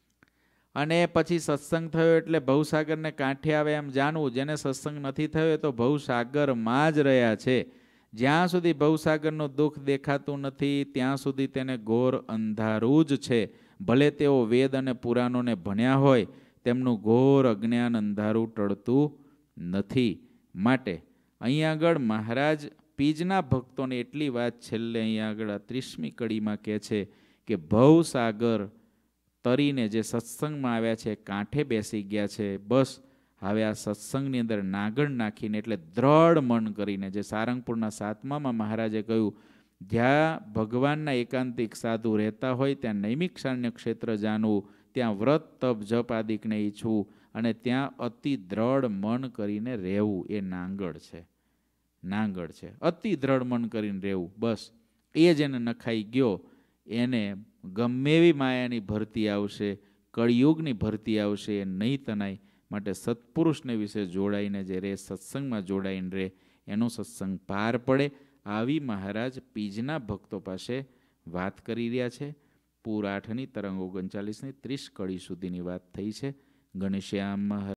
Speaker 1: અને પછી સત્સંગ થયો એટલે ભવસાગરને કાંઠે આવે એમ જાણવું. જેને સત્સંગ નથી થયો એ તો ભવસાગરમાં જ રહ્યા છે. જ્યાં સુધી ભવસાગરનું દુઃખ દેખાતું નથી ત્યાં સુધી તેને ઘોર અંધારું જ છે. ભલે તેઓ વેદ અને પુરાણોને ભણ્યા હોય, તેમનું ઘોર અજ્ઞાન અંધારું ટળતું નથી. માટે અહીંયા આગળ મહારાજ પીજના ભક્તોને એટલી વાત છેલ્લે અહીંયા આગળ આ ત્રીસમી કડીમાં કહે છે કે ભવસાગર તરીને જે સત્સંગમાં આવ્યા છે, કાંઠે બેસી ગયા છે, બસ હવે આ સત્સંગની અંદર નાગણ નાખીને, એટલે દ્રઢ મન કરીને, જે સારંગપુરના સાતમામાં મહારાજે કહ્યું, જ્યાં ભગવાનના એકાંતિક સાધુ રહેતા હોય ત્યાં નૈમિક શારણ્ય ક્ષેત્ર જાણવું, ત્યાં વ્રત તપ જપ આદિકને ઈચ્છવું, અને ત્યાં અતિ દ્રઢ મન કરીને રહેવું. એ નાંગળ છે, નાંગળ છે. અતિ દ્રઢ મન કરીને રહેવું, બસ એ જ એને નખાઈ ગયો. એને ગમે એવી માયાની ભરતી આવશે, કળિયુગની ભરતી આવશે, એ નહીં તનાય. માટે સત્પુરુષને વિશે જોડાઈને જે રે, સત્સંગમાં જોડાઈને રહે, એનો સત્સંગ પાર પડે. આવી મહારાજ પીજના ભક્તો પાસે વાત કરી રહ્યા છે. પૂર આઠની તરંગ ઓગણચાલીસની ત્રીસ કડી સુધીની વાત થઈ છે. ઘનશ્યામ